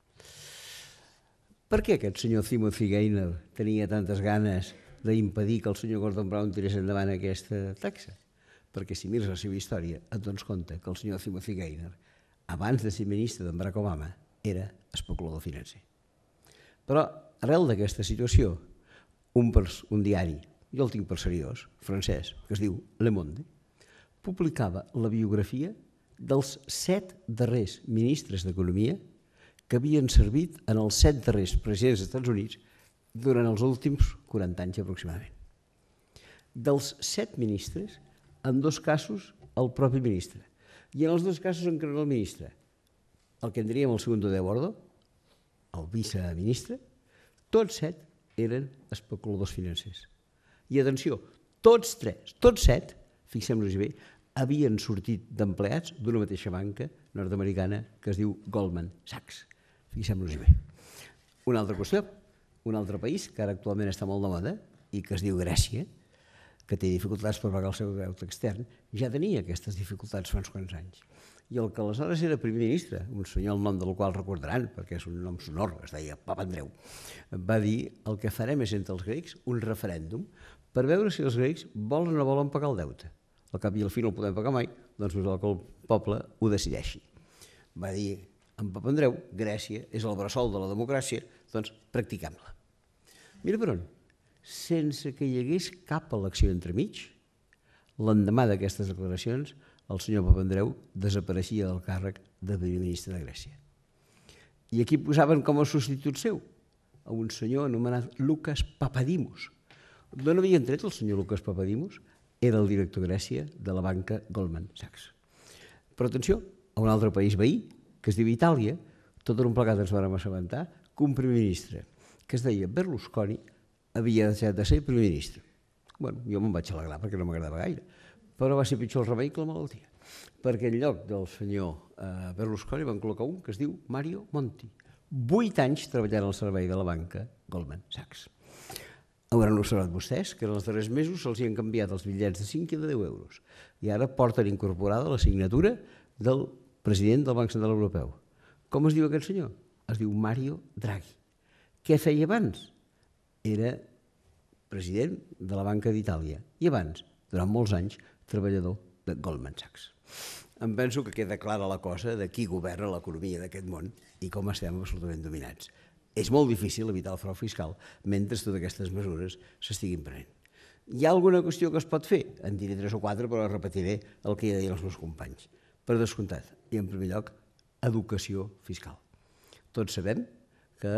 Per què aquest senyor Timothy Geithner tenia tantes ganes d'impedir que el senyor Gordon Brown tirés endavant aquesta taxa? Perquè si mires la seva història et dones compte que el senyor Timothy Geithner, abans de ser ministre d'en Barack Obama, era especulador financer. Però arrel d'aquesta situació, un diari, jo el tinc per seriós, francès, que es diu Le Monde, publicava la biografia dels 7 darrers ministres d'Economia que havien servit en els 7 darrers presidents dels Estats Units durant els últims 40 anys aproximadament. Dels 7 ministres, en 2 casos el propi ministre, i en els 2 casos encara no el ministre, el que en diríem el segundo de bordo, el viceministre, tots 7 eren especuladors financers. I atenció, tots 7, fixem-nos bé, havien sortit d'empleats d'una mateixa banca nord-americana que es diu Goldman Sachs. Fixem-nos bé. Una altra qüestió, un altre país que ara actualment està molt de moda i que es diu Grècia, que té dificultats per pagar el seu deute extern, ja tenia aquestes dificultats fa uns quants anys. I el que aleshores era primer ministre, un senyor el nom del qual recordaran, perquè és un nom sonor, es deia Papandreou, va dir el que farem és entre els grecs un referèndum per veure si els grecs volen o no volen pagar el deute. Al cap i al fi no el podem pagar mai, doncs que el poble ho decideixi. Va dir en Papandreou, Grècia és el bressol de la democràcia, doncs practiquem-la. Mira per on. Sense que hi hagués cap elecció entremig, l'endemà d'aquestes declaracions, el senyor Papandreou desapareixia del càrrec de primer ministre de Grècia. I aquí posaven com a substitut seu a un senyor anomenat Lucas Papadimos. D'on havien tret el senyor Lucas Papadimos? Era el director de Grècia de la banca Goldman Sachs. Però atenció, a un altre país veí, que es diu Itàlia, tot en un plegat ens vam assabentar que un primer ministre que es deia Berlusconi havia deixat de ser primer ministre. Bueno, jo me'n vaig alegrar perquè no m'agradava gaire, però va ser pitjor el remei que la malaltia, perquè en lloc del senyor Berlusconi van col·locar un que es diu Mario Monti, 8 anys treballant al servei de la banca Goldman Sachs. Hauran observat vostès que en els darrers mesos se'ls han canviat els bitllets de 5 i de 10 euros i ara porten incorporada la signatura del president del Banc Central Europeu. Com es diu aquest senyor? Es diu Mario Draghi. Què feia abans? Era president de la Banca d'Itàlia i abans, durant molts anys, treballador de Goldman Sachs. Em penso que queda clara la cosa de qui governa l'economia d'aquest món i com estem absolutament dominats. És molt difícil evitar el frau fiscal mentre totes aquestes mesures s'estiguin prenent. Hi ha alguna qüestió que es pot fer? En diré 3 o 4, però repetiré el que ja deien els meus companys. Per descomptat, i en primer lloc, educació fiscal. Tots sabem que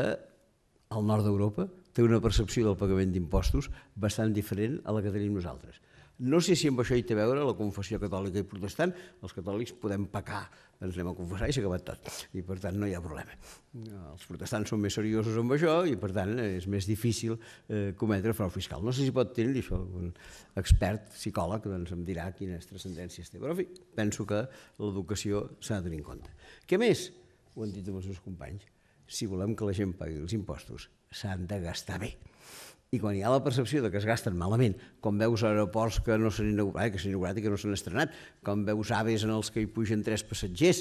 el nord d'Europa té una percepció del pagament d'impostos bastant diferent a la que tenim nosaltres. No sé si amb això hi té a veure la confessió catòlica i protestant. Els catòlics podem pecar, ens anem a confessar i s'ha acabat tot. I per tant no hi ha problema. Els protestants són més seriosos amb això i per tant és més difícil cometre frau fiscal. No sé si pot tenir això un expert psicòleg, doncs em dirà quines transcendències té. Però en fi, penso que l'educació s'ha de tenir en compte. Què més? Ho han dit amb els meus companys. Si volem que la gent pagui els impostos, s'han de gastar bé. I quan hi ha la percepció que es gasten malament, com veus aeroports que no s'han inaugurat i que no s'han estrenat, com veus aves en els que hi pugen 3 passatgers,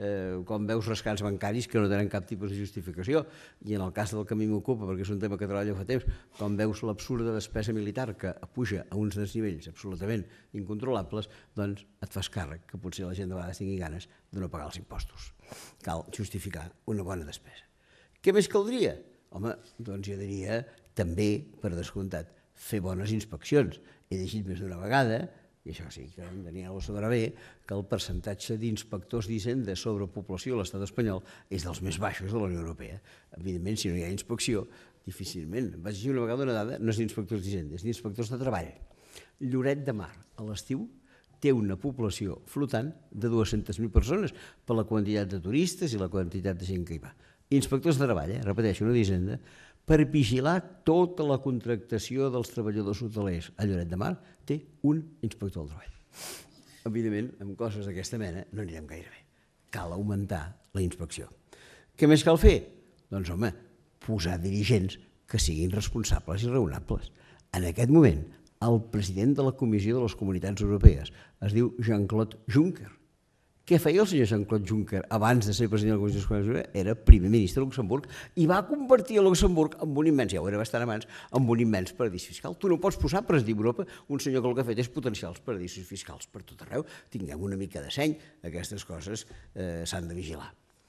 com veus rescats bancaris que no tenen cap tipus de justificació, i en el cas del que a mi m'ocupa, perquè és un tema que treballo fa temps, com veus l'absurda despesa militar que puja a uns desnivells absolutament incontrolables, doncs et fas càrrec que potser la gent de vegades tingui ganes de no pagar els impostos. Cal justificar una bona despesa. Què més caldria? Home, doncs jo diria també, per descomptat, fer bones inspeccions. He llegit més d'una vegada, i això sí que en Daniel ho sabrà bé, que el percentatge d'inspectors d'Hisenda sobre població a l'estat espanyol és dels més baixos de la Unió Europea. Evidentment, si no hi ha inspecció, difícilment. Vaig llegir una vegada una dada, no és d'inspectors d'Hisenda, és d'inspectors de treball. Lloret de Mar, a l'estiu, té una població flotant de 200.000 persones per la quantitat de turistes i la quantitat de gent que hi va. Inspectors de treball, repeteixo, no d'Hisenda, per vigilar tota la contractació dels treballadors hotelers a Lloret de Mar, té un inspector del treball. Evidentment, amb coses d'aquesta mena no anirem gaire bé. Cal augmentar la inspecció. Què més cal fer? Doncs, home, posar dirigents que siguin responsables i raonables. En aquest moment, el president de la Comissió de les Comunitats Europees es diu Jean-Claude Juncker. Què feia el senyor Jean-Claude Juncker abans de ser president de la Comissió de les Comunitats Europees? Era primer ministre de Luxemburg i va convertir a Luxemburg en un immens, ja ho era bastant abans, en un immens paradís fiscal. Tu no pots posar presidir Europa un senyor que el que ha fet és potenciar els paradisos fiscals per tot arreu. Tinguem una mica de seny, aquestes coses s'han de vigilar.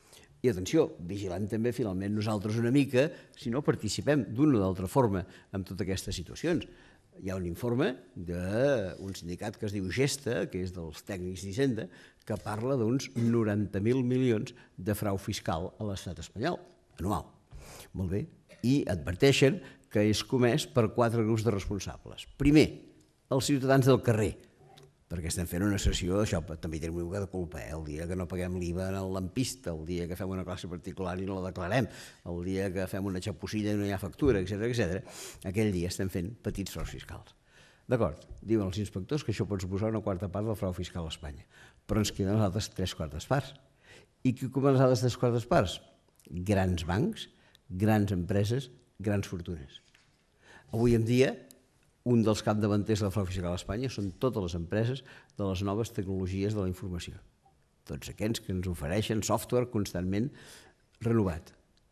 I atenció, vigilem també finalment nosaltres una mica si no participem d'una o d'altra forma en totes aquestes situacions. Hi ha un informe d'un sindicat que es diu Gesta, que és dels tècnics d'Hisenda, que parla d'uns 90.000 milions de frau fiscal a l'estat espanyol, anual. Molt bé. I adverteixen que és comès per 4 grups de responsables. Primer, els ciutadans del carrer, perquè estem fent una sessió, això també tenim una mica de culpa, el dia que no paguem l'IVA en el lampista, el dia que fem una classe particular i no la declarem, el dia que fem una xapocilla i no hi ha factura, etc. Aquell dia estem fent petits fraus fiscals. D'acord, diuen els inspectors que això pot suposar una 1/4 part del frau fiscal a Espanya, però ens queden les altres 3/4 parts. I qui ocupa les altres 3/4 parts? Grans bancs, grans empreses, grans fortunes. Avui en dia, un dels capdavanters del frau fiscal a Espanya són totes les empreses de les noves tecnologies de la informació. Tots aquells que ens ofereixen software constantment renovat.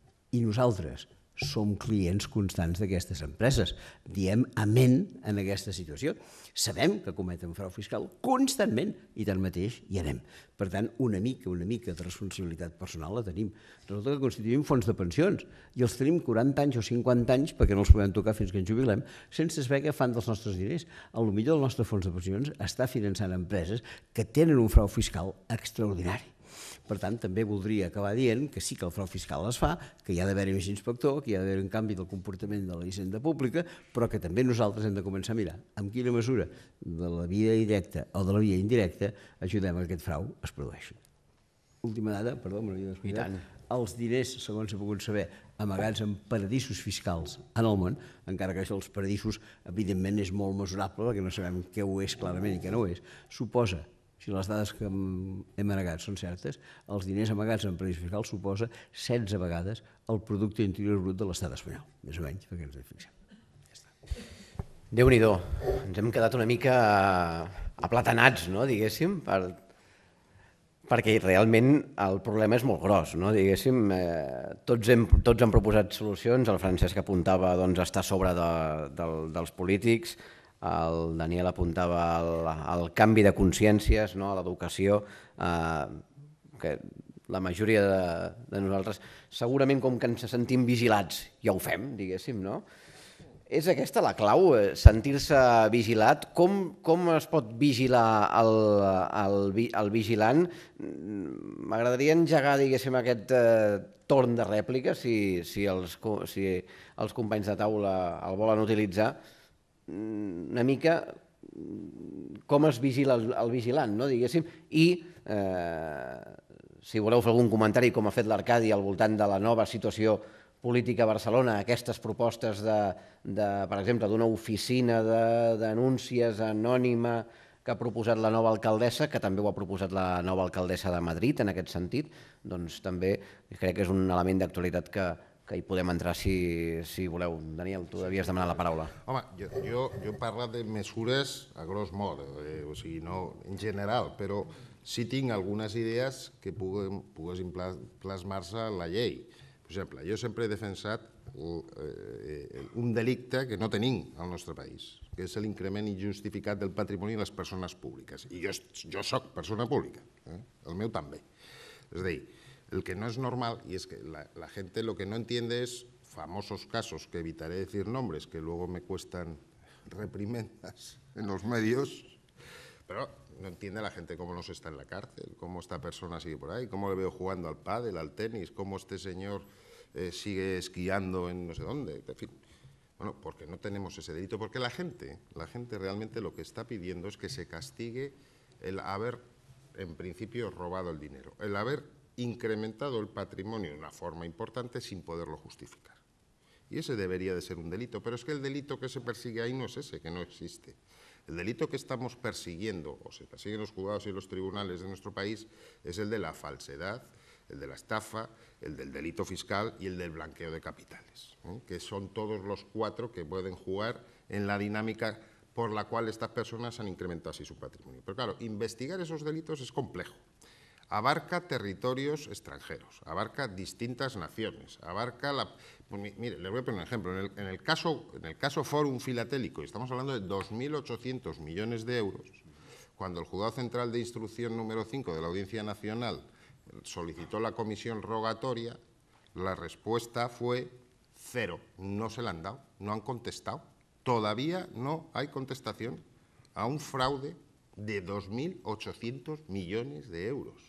I nosaltres som clients constants d'aquestes empreses. Diem amén en aquesta situació. Sabem que cometen frau fiscal constantment i tanmateix hi anem. Per tant, una mica de responsabilitat personal la tenim. Resulta que constituïm fons de pensions i els tenim 40 anys o 50 anys, perquè no els podem tocar fins que ens jubilem, sense saber què fan dels nostres diners. Potser el nostre fons de pensions està finançant empreses que tenen un frau fiscal extraordinari. Per tant, també voldria acabar dient que sí que el frau fiscal es fa, que hi ha d'haver-hi més inspector, que hi ha d'haver un canvi del comportament de la hisenda pública, però que també nosaltres hem de començar a mirar en quina mesura de la via directa o de la via indirecta ajudem a que aquest frau es produeixi. Última dada, perdó, me n'havia descuidat. Els diners, segons he pogut saber, amagats en paradisos fiscals en el món, encara que això dels paradisos evidentment és molt mesurable, perquè no sabem què ho és clarament i què no ho és, suposa, si les dades que hem amagat són certes, els diners amagats en paradisos fiscals suposa 16 vegades el producte interior brut de l'estat espanyol, més o menys, perquè ens en fixem. Ja està. Déu-n'hi-do, ens hem quedat una mica aplatanats, no, diguéssim, perquè realment el problema és molt gros, no, diguéssim. Tots han proposat solucions, el Francesc apuntava doncs, a estar a sobre dels polítics, el Daniel apuntava al canvi de consciències, no, a l'educació, que la majoria de nosaltres, segurament com que ens sentim vigilats, ja ho fem, diguéssim, no? És aquesta la clau, sentir-se vigilat? Com es pot vigilar el vigilant? M'agradaria engegar, diguéssim, aquest torn de rèplica, si els companys de taula el volen utilitzar, una mica com es vigila el vigilant, no, diguéssim, i si voleu fer algun comentari, com ha fet l'Arcadi, al voltant de la nova situació política a Barcelona, aquestes propostes, per exemple, d'una oficina de denúncies anònima que ha proposat la nova alcaldessa, que també ho ha proposat la nova alcaldessa de Madrid, en aquest sentit, doncs també crec que és un element d'actualitat que hi podem entrar si voleu. Daniel, tu havies demanat la paraula. Home, jo he parlat de mesures a gros mod, o sigui, no en general, però sí tinc algunes idees que poguessin plasmar-se en la llei. Per exemple, jo sempre he defensat un delicte que no tenim al nostre país, que és l'increment injustificat del patrimoni de les persones públiques. I jo soc persona pública, el meu també. És a dir, el que no es normal, y es que la gente lo que no entiende es famosos casos, que evitaré decir nombres, que luego me cuestan reprimendas en los medios, pero no entiende la gente cómo no se está en la cárcel, cómo esta persona sigue por ahí, cómo le veo jugando al pádel, al tenis, cómo este señor sigue esquiando en no sé dónde, en fin. Bueno, porque no tenemos ese delito, porque la gente realmente lo que está pidiendo es que se castigue el haber, en principio, robado el dinero, el haber incrementado el patrimonio de una forma importante sin poderlo justificar. Y ese debería de ser un delito, pero es que el delito que se persigue ahí no es ese, que no existe. El delito que estamos persiguiendo, o se persiguen los juzgados y los tribunales de nuestro país, es el de la falsedad, el de la estafa, el del delito fiscal y el del blanqueo de capitales, que son todos los cuatro que pueden jugar en la dinámica por la cual estas personas han incrementado así su patrimonio. Pero claro, investigar esos delitos es complejo. Abarca territorios extranjeros, abarca distintas naciones, abarca la... Pues mire, les voy a poner un ejemplo. En el caso Fórum Filatélico, estamos hablando de 2.800 millones de euros, cuando el Juzgado Central de Instrucción número 5 de la Audiencia Nacional solicitó la comisión rogatoria, la respuesta fue cero. No se la han dado, no han contestado. Todavía no hay contestación a un fraude de 2.800 millones de euros.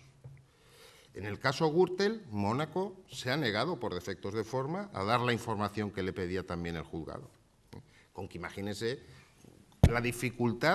En el caso Gürtel, Mónaco se ha negado por defectos de forma a dar la información que le pedía también el juzgado. Con que imagínense la dificultad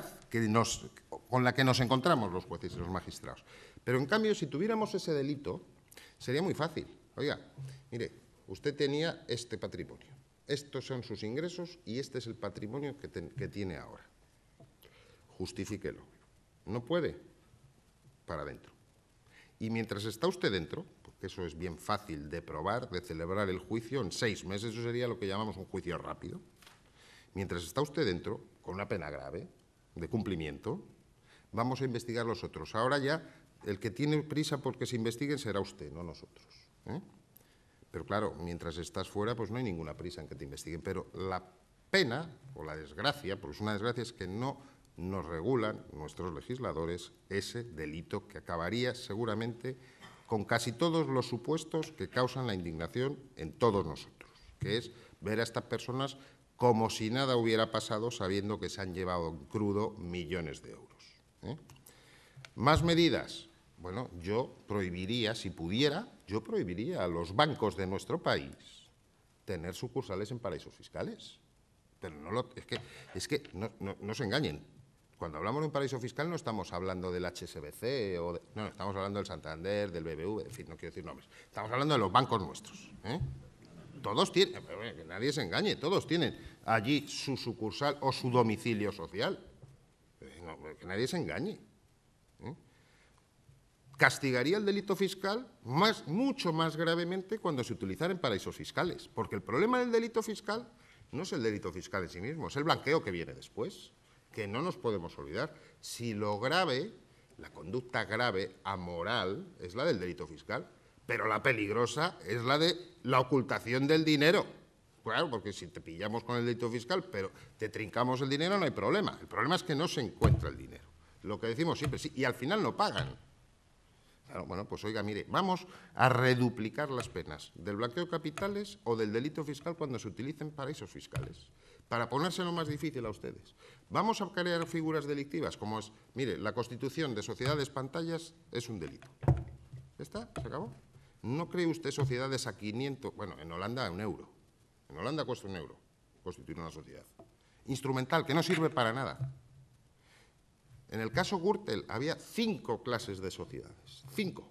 con la que nos encontramos los jueces y los magistrados. Pero en cambio, si tuviéramos ese delito, sería muy fácil. Oiga, mire, usted tenía este patrimonio, estos son sus ingresos y este es el patrimonio que tiene ahora. Justifíquelo. No puede, para adentro. Y mientras está usted dentro, porque eso es bien fácil de probar, de celebrar el juicio en 6 meses, eso sería lo que llamamos un juicio rápido. Mientras está usted dentro, con una pena grave, de cumplimiento, vamos a investigar los otros. Ahora ya, el que tiene prisa porque se investiguen será usted, no nosotros. Pero claro, mientras estás fuera, pues no hay ninguna prisa en que te investiguen. Pero la pena, o la desgracia, porque es una desgracia, es que no nos regulan nuestros legisladores ese delito que acabaría seguramente con casi todos los supuestos que causan la indignación en todos nosotros, que es ver a estas personas como si nada hubiera pasado sabiendo que se han llevado en crudo millones de euros. ¿Más medidas? Bueno, yo prohibiría, si pudiera, yo prohibiría a los bancos de nuestro país tener sucursales en paraísos fiscales. Pero es que no se engañen. Cuando hablamos de un paraíso fiscal no estamos hablando del HSBC, no, estamos hablando del Santander, del BBV, en fin, no quiero decir nombres. Estamos hablando de los bancos nuestros. Todos tienen, que nadie se engañe, todos tienen allí su sucursal o su domicilio social. Que nadie se engañe. Castigaría el delito fiscal mucho más gravemente cuando se utilizara en paraísos fiscales, porque el problema del delito fiscal no es el delito fiscal en sí mismo, es el blanqueo que viene después, que no nos podemos olvidar. Si lo grave, la conducta grave, amoral, es la del delito fiscal, pero la peligrosa es la de la ocultación del dinero. Claro, porque si te pillamos con el delito fiscal, pero te trincamos el dinero, no hay problema. El problema es que no se encuentra el dinero. Lo que decimos siempre, sí, y al final no pagan. Claro, bueno, pues oiga, mire, vamos a reduplicar las penas del blanqueo de capitales o del delito fiscal cuando se utilicen paraísos fiscales, para ponérselo más difícil a ustedes. Vamos a crear figuras delictivas, como es, mire, la constitución de sociedades pantallas es un delito. ¿Ya está? ¿Se acabó? ¿No cree usted sociedades a 500? Bueno, en Holanda, €1. En Holanda cuesta €1 constituir una sociedad. Instrumental, que no sirve para nada. En el caso Gürtel había 5 clases de sociedades. 5.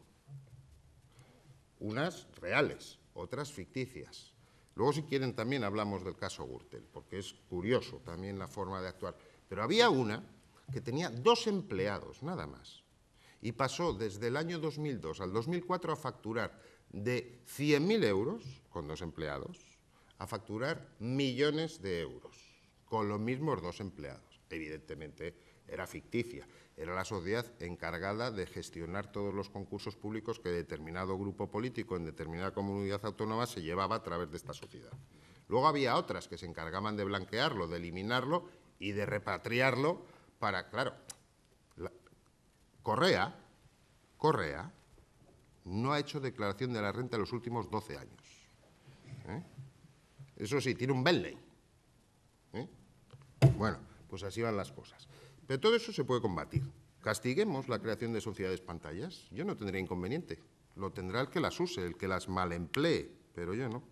Unas reales, otras ficticias. Luego, si quieren, también hablamos del caso Gürtel, porque es curioso también la forma de actuar. Pero había una que tenía 2 empleados, nada más. Y pasó desde el año 2002 al 2004 a facturar de 100.000 euros, con 2 empleados, a facturar millones de euros, con los mismos 2 empleados. Evidentemente era ficticia, era la sociedad encargada de gestionar todos los concursos públicos que determinado grupo político en determinada comunidad autónoma se llevaba a través de esta sociedad. Luego había otras que se encargaban de blanquearlo, de eliminarlo y de repatriarlo para, claro, Correa no ha hecho declaración de la renta en los últimos 12 años. Eso sí, tiene un Bentley. Bueno, pues así van las cosas. Pero todo eso se puede combatir. Castiguemos la creación de sociedades pantallas. Yo no tendría inconveniente. Lo tendrá el que las use, el que las malemplee, pero yo no.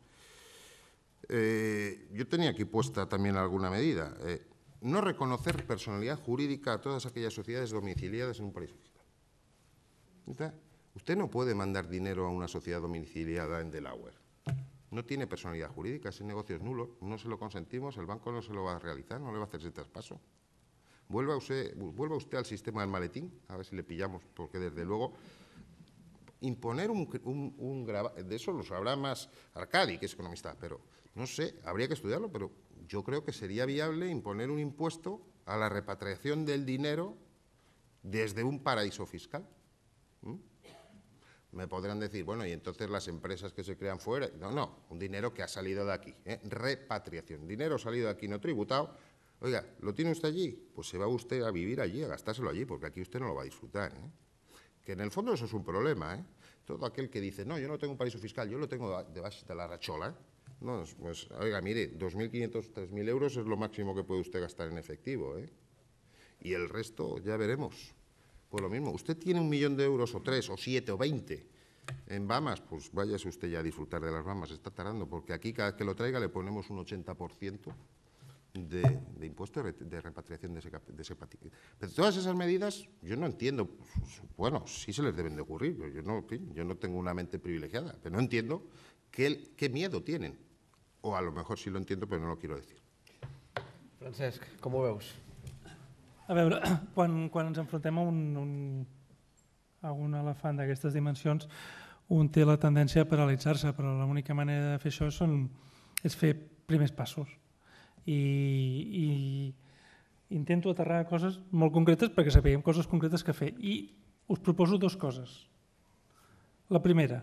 Yo tenía aquí puesta también alguna medida. No reconocer personalidad jurídica a todas aquellas sociedades domiciliadas en un paraíso fiscal. Usted no puede mandar dinero a una sociedad domiciliada en Delaware. No tiene personalidad jurídica, ese negocio es nulo, no se lo consentimos, el banco no se lo va a realizar, no le va a hacer ese traspaso. Vuelva usted al sistema del maletín, a ver si le pillamos, porque desde luego imponer un gravamen, de eso lo sabrá más Arcadi, que es economista, pero no sé, habría que estudiarlo, pero yo creo que sería viable imponer un impuesto a la repatriación del dinero desde un paraíso fiscal. Me podrán decir, bueno, y entonces las empresas que se crean fuera. No, un dinero que ha salido de aquí. Repatriación. Dinero salido de aquí no tributado. Oiga, ¿lo tiene usted allí? Pues se va usted a vivir allí, a gastárselo allí, porque aquí usted no lo va a disfrutar. Que en el fondo eso es un problema. Todo aquel que dice, no, yo no tengo un paraíso fiscal, yo lo tengo debajo de la rachola. No, pues, oiga, mire, 2.500, 3.000 euros es lo máximo que puede usted gastar en efectivo. Y el resto ya veremos. Pues lo mismo, usted tiene 1.000.000 de euros, o 3, o 7, o 20 en Bahamas, pues váyase usted ya a disfrutar de las Bahamas, está tardando, porque aquí cada vez que lo traiga le ponemos un 80% de impuesto de repatriación de ese patrimonio. Pero todas esas medidas, yo no entiendo, bueno, sí se les deben de ocurrir, yo no tengo una mente privilegiada, pero no entiendo qué miedo tienen, o a lo mejor sí lo entiendo, pero no lo quiero decir. Francesc, com ho veus? A veure, quan ens enfrontem a un elefant d'aquestes dimensions, un té la tendència a paralitzar-se, però l'única manera de fer això és fer primers passos. I intento aterrar coses molt concretes perquè sapiguem coses concretes que fer. I us proposo 2 coses. La primera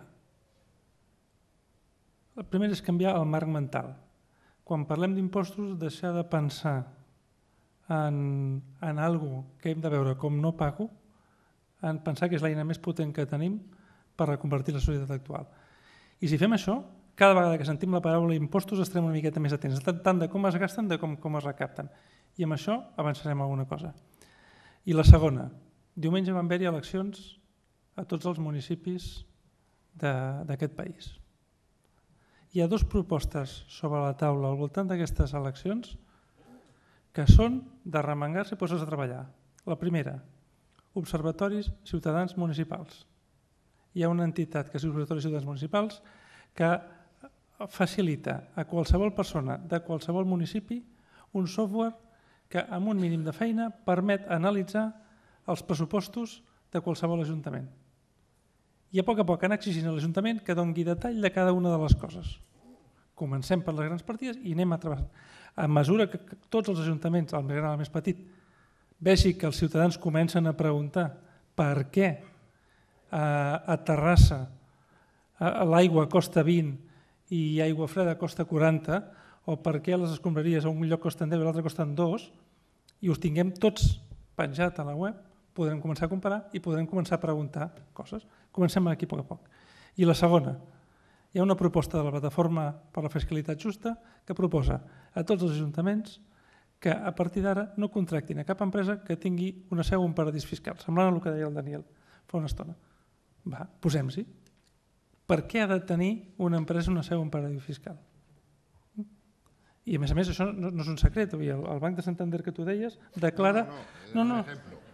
és canviar el marc mental. Quan parlem d'impostos, deixar de pensar en alguna cosa que hem de veure com no pago, en pensar que és l'eina més potent que tenim per reconvertir la societat actual. I si fem això, cada vegada que sentim la paraula impostos estarem una miqueta més atents, tant de com es gasten com es recapten. I amb això avançarem alguna cosa. I la segona, diumenge van haver-hi eleccions a tots els municipis d'aquest país. Hi ha 2 propostes sobre la taula al voltant d'aquestes eleccions que són de remengar-se i posar-se a treballar. La primera, observatoris ciutadans municipals. Hi ha una entitat que es diu Observatoris Ciutadans Municipals que facilita a qualsevol persona de qualsevol municipi un software que amb un mínim de feina permet analitzar els pressupostos de qualsevol ajuntament. I a poc anar exigint a l'Ajuntament que doni detall de cada una de les coses. comencem per les grans partides i anem a treballar. A mesura que tots els ajuntaments, el més gran o el més petit, vegi que els ciutadans comencen a preguntar per què a Terrassa l'aigua costa 20 i aigua freda costa 40, o per què les escombraries a un lloc costen 10 i l'altre costen 2, i us tinguem tots penjat a la web, podrem començar a comparar i podrem començar a preguntar coses. Comencem aquí a poc a poc. I la segona, hi ha una proposta de la Plataforma per la Fiscalitat Justa que proposa a tots els ajuntaments que a partir d'ara no contractin a cap empresa que tingui una seu en paradís fiscal, semblant a el que deia el Daniel fa una estona. Va, posem-s'hi. Per què ha de tenir una empresa una seu en paradís fiscal? I a més, això no és un secret. El Banc de Santander que tu deies declara... No.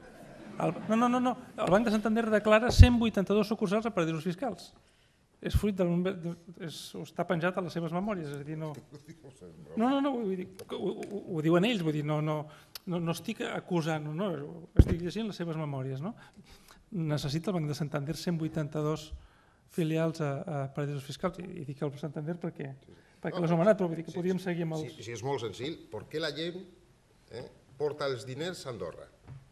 El Banc de Santander declara 182 sucursals a paradisos fiscals. És fruit està penjat a les seves memòries. És a dir, no, ho diuen ells, vull dir, no estic acusant, no, estic llegint les seves memòries. Necessita el Banc de Santander 182 filials a paradisos fiscals, i dic el Santander perquè l'has anomenat, però vull dir que podíem seguir amb els... Sí, és molt senzill. Per què la gent porta els diners a Andorra?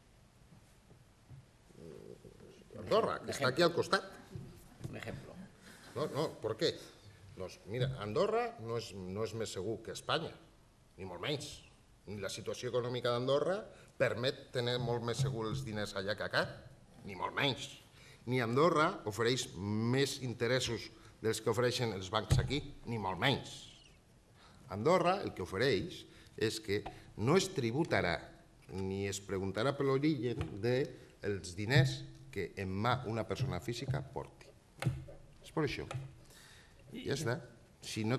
Andorra, que està aquí al costat. Un ejemplo. No, ¿por qué? Mira, Andorra no és més segur que Espanya, ni molt menys. Ni la situació econòmica d'Andorra permet tenir molt més segur els diners allà que acá, ni molt menys. Ni Andorra ofereix més interessos dels que ofereixen els bancs aquí, ni molt menys. Andorra el que ofereix és que no es tributarà ni es preguntarà per l'origen dels diners que en mà una persona física porti. És per això. Ja està. Si no,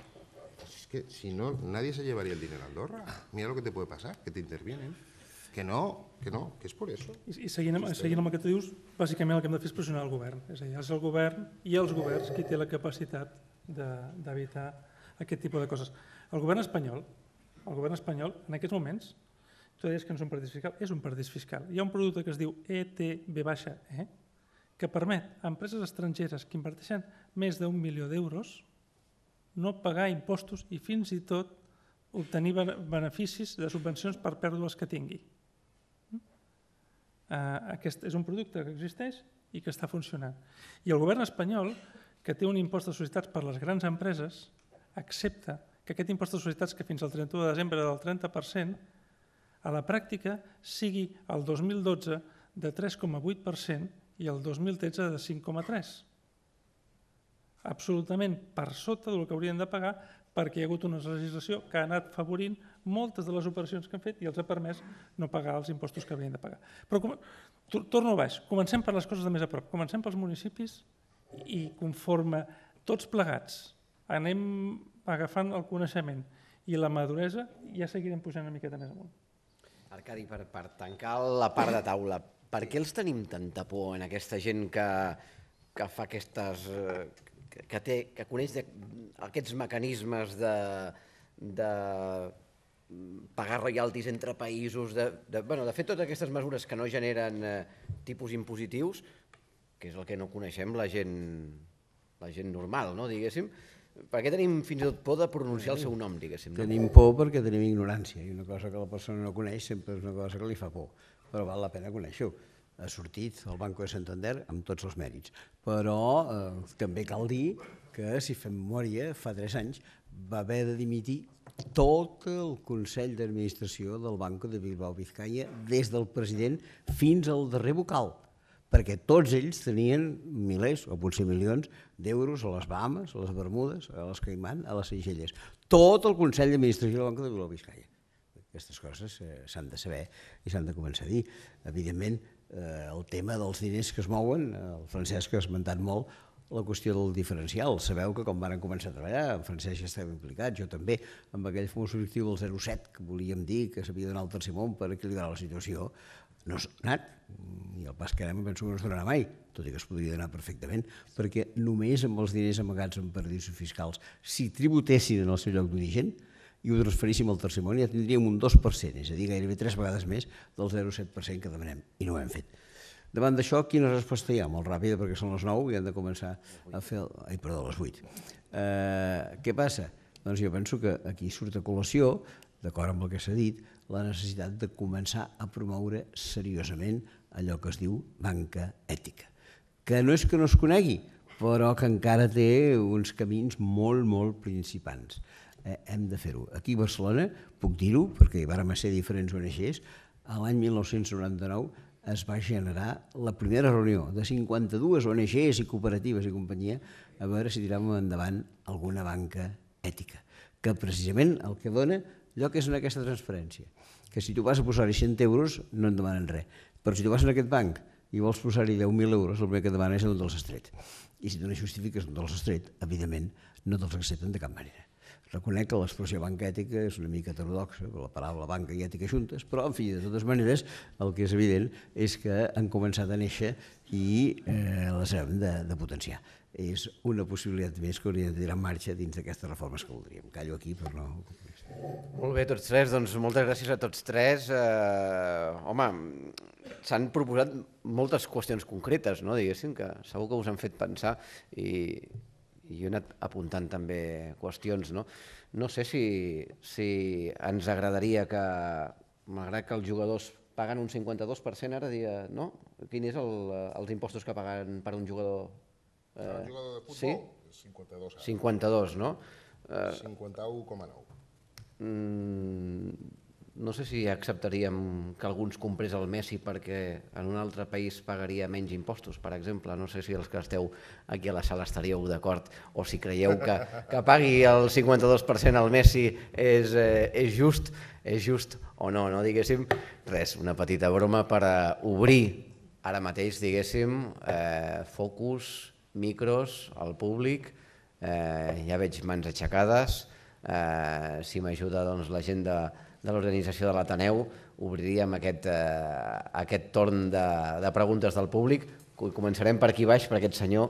nadie se llevaría el dinero a Andorra. Mira lo que te puede pasar, que te intervienen. Que no, que és per això. I seguint amb el que tu dius, bàsicament el que hem de fer és pressionar el govern. És a dir, és el govern i els governs qui té la capacitat d'evitar aquest tipus de coses. El govern espanyol, en aquests moments, tu deies que no és un paradís fiscal, és un paradís fiscal. Hi ha un producte que es diu ETB-E, que permet a empreses estrangeres que inverteixen més d'1 milió d'euros no pagar impostos i fins i tot obtenir beneficis de subvencions per pèrdues que tingui. Aquest és un producte que existeix i que està funcionant. I el govern espanyol, que té un impost de societats per a les grans empreses, accepta que aquest impost de societats, que fins al 31 de desembre era del 30%, a la pràctica sigui el 2012 de 3,8% i el 2013 de 5,3%. Absolutament per sota del que haurien de pagar perquè hi ha hagut una legislació que ha anat favorint moltes de les operacions que han fet i els ha permès no pagar els impostos que haurien de pagar. Però torno a baix, comencem per les coses de més a prop, comencem pels municipis i conforme tots plegats anem agafant el coneixement i la maduresa, ja seguirem pujant una miqueta més amunt. Arcadi, per tancar la part de taula, per què els tenim tanta por en aquesta gent que fa aquestes... que coneix aquests mecanismes de pagar royalties entre països, de fer totes aquestes mesures que no generen tipus impositius, que és el que no coneixem la gent normal, diguéssim. Per què tenim fins i tot por de pronunciar el seu nom, diguéssim? Tenim por perquè tenim ignorància, i una cosa que la persona no coneix sempre és una cosa que li fa por, però val la pena conèixer-ho. Ha sortit el Banco de Santander amb tots els mèrits, però també cal dir que, si fem memòria, fa 3 anys va haver de dimitir tot el Consell d'Administració del Banco de Bilbao Vizcaya, des del president fins al darrer vocal, perquè tots ells tenien milers, o potser milions, d'euros a les Bahamas, a les Bermudes, a les Caimán, a les Seychelles. Tot el Consell d'Administració del Banco de Bilbao Vizcaya. Aquestes coses s'han de saber i s'han de començar a dir. Evidentment, el tema dels diners que es mouen, el Francesc ha esmentat molt la qüestió del diferencial. Sabeu que quan van començar a treballar, en Francesc ja estava implicat, jo també, amb aquell famós objectiu del 0,7, que volíem dir que s'havia d'anar al tercer món per equilibrar la situació, no s'ha anat, i el pas que anem penso que no es donarà mai, tot i que es podria anar perfectament, perquè només amb els diners amagats en paradisos fiscals, si tributessin en el seu lloc d'origen i ho transferíssim al tercer món, ja tindríem un 2%, és a dir, gairebé 3 vegades més del 0,7% que demanem, i no ho hem fet. Davant d'això, quina resposta hi ha? Molt ràpida, perquè són les 9 i hem de començar a fer... Ai, perdó, les 8. Què passa? Doncs jo penso que aquí surt a col·lació, d'acord amb el que s'ha dit, la necessitat de començar a promoure seriosament allò que es diu banca ètica, que no és que no es conegui, però que encara té uns camins molt principants. Hem de fer-ho. Aquí a Barcelona, puc dir-ho, perquè hi vàrem ser diferents ONGs, l'any 1999 es va generar la primera reunió de 52 ONGs i cooperatives i companyia a veure si tiràvem endavant alguna banca ètica, que precisament el que dona lloc és en aquesta transferència, que si tu vas a posar-hi 100 euros no et demanen res, però si tu vas en aquest banc i vols posar-hi 10.000 euros, el primer que demanen és on te'ls has tret. I si tu no justifiques on te'ls has tret, evidentment no te'ls accepten de cap manera. Reconec que l'expressió banca ètica és una mica heterodoxa, la paraula banca i ètica juntes, però, en fi, de totes maneres, el que és evident és que han començat a néixer i les hem de potenciar. És una possibilitat més que hauríem de tirar en marxa dins d'aquestes reformes que voldríem. Callo aquí per no... Molt bé, tots tres, doncs moltes gràcies a tots tres. Home, s'han proposat moltes qüestions concretes, no? Diguéssim, que segur que us han fet pensar i jo he anat apuntant també qüestions. No sé si ens agradaria que, malgrat que els jugadors paguen un 52%, ara no? Quin és els impostos que paguen per un jugador? Un jugador de futbol, 52. 52, no? 51,9. No sé si acceptaríem que alguns comprés el Messi perquè en un altre país pagaria menys impostos, per exemple. No sé si els que esteu aquí a la sala estaríeu d'acord o si creieu que pagui el 52% al Messi és just o no, diguéssim. Res, una petita broma per obrir ara mateix, diguéssim, focus, micros al públic. Ja veig mans aixecades. Si m'ajuda la gent de l'organització de l'Ateneu, obriríem aquest torn de preguntes del públic. Començarem per aquí baix, per aquest senyor.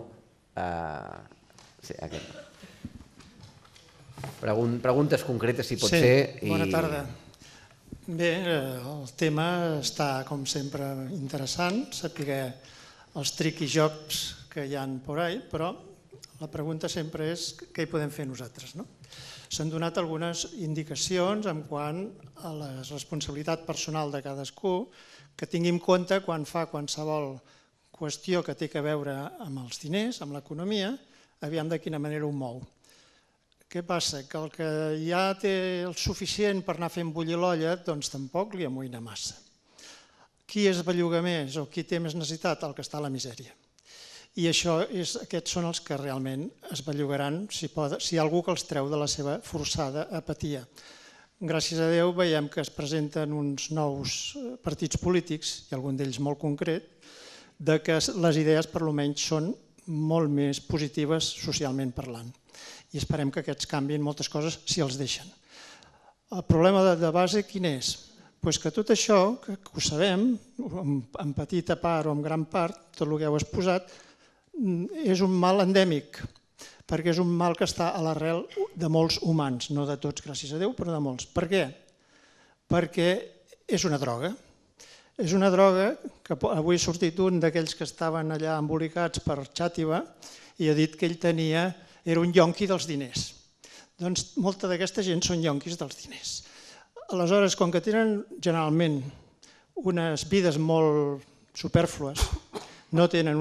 Preguntes concretes, si pot ser. Bona tarda. Bé, el tema està, com sempre, interessant, saber els triqui-jocs que hi ha por ahí, però la pregunta sempre és què hi podem fer nosaltres, no? S'han donat algunes indicacions en quant a la responsabilitat personal de cadascú, que tingui en compte quan fa qualsevol qüestió que té a veure amb els diners, amb l'economia, aviam de quina manera ho mou. Què passa? Que el que ja té el suficient per anar fent bullir l'olla, doncs tampoc li amoïna massa. Qui es belluga més o qui té més necessitat? El que està a la misèria. I aquests són els que realment es bellugaran si hi ha algú que els treu de la seva forçada apatia. Gràcies a Déu veiem que es presenten uns nous partits polítics, i algun d'ells molt concret, de que les idees per almenys són molt més positives socialment parlant. I esperem que aquests canvien moltes coses si els deixen. El problema de base quin és? Doncs que tot això, que ho sabem, en petita part o en gran part, tot el que heu exposat, és un mal endèmic, perquè és un mal que està a l'arrel de molts humans, no de tots, gràcies a Déu, però de molts. Per què? Perquè és una droga. És una droga que avui ha sortit un d'aquells que estaven allà embolicats per Xàtiva i ha dit que ell era un yonqui dels diners. Doncs molta d'aquesta gent són yonquis dels diners. Aleshores, com que tenen generalment unes vides molt supèrflues, no tenen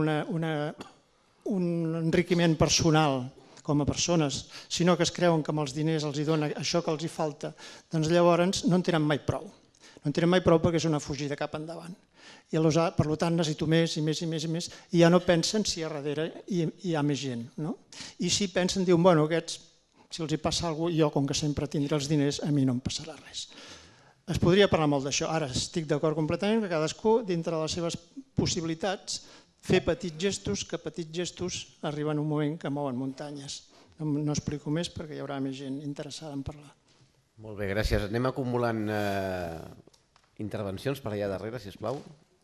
un enriquiment personal com a persones, sinó que es creuen que amb els diners els dona això que els hi falta, doncs llavors no en tenen mai prou. No en tenen mai prou perquè és una fugida cap endavant. I aleshores, per tant, necessito més i més i més i més, i ja no pensen si a darrere hi ha més gent. I si pensen, diuen, bueno, aquests, si els hi passa alguna cosa, jo com que sempre tindré els diners, a mi no em passarà res. Es podria parlar molt d'això. Ara estic d'acord completament que cadascú, dintre de les seves possibilitats, fer petits gestos, que petits gestos arriben en un moment que mouen muntanyes. No explico més perquè hi haurà més gent interessada en parlar. Molt bé, gràcies. Anem acumulant intervencions per allà darrere, si us plau.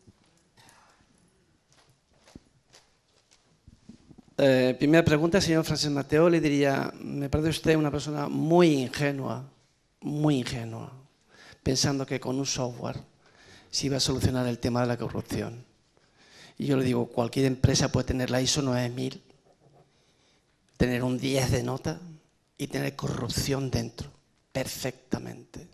Primera pregunta, señor Francesc Mateo, le diría, me parece usted una persona muy ingenua, pensando que con un software se iba a solucionar el tema de la corrupción. Y yo le digo, cualquier empresa puede tener la ISO 9000 tener un 10 de nota y tener corrupción dentro, perfectamente.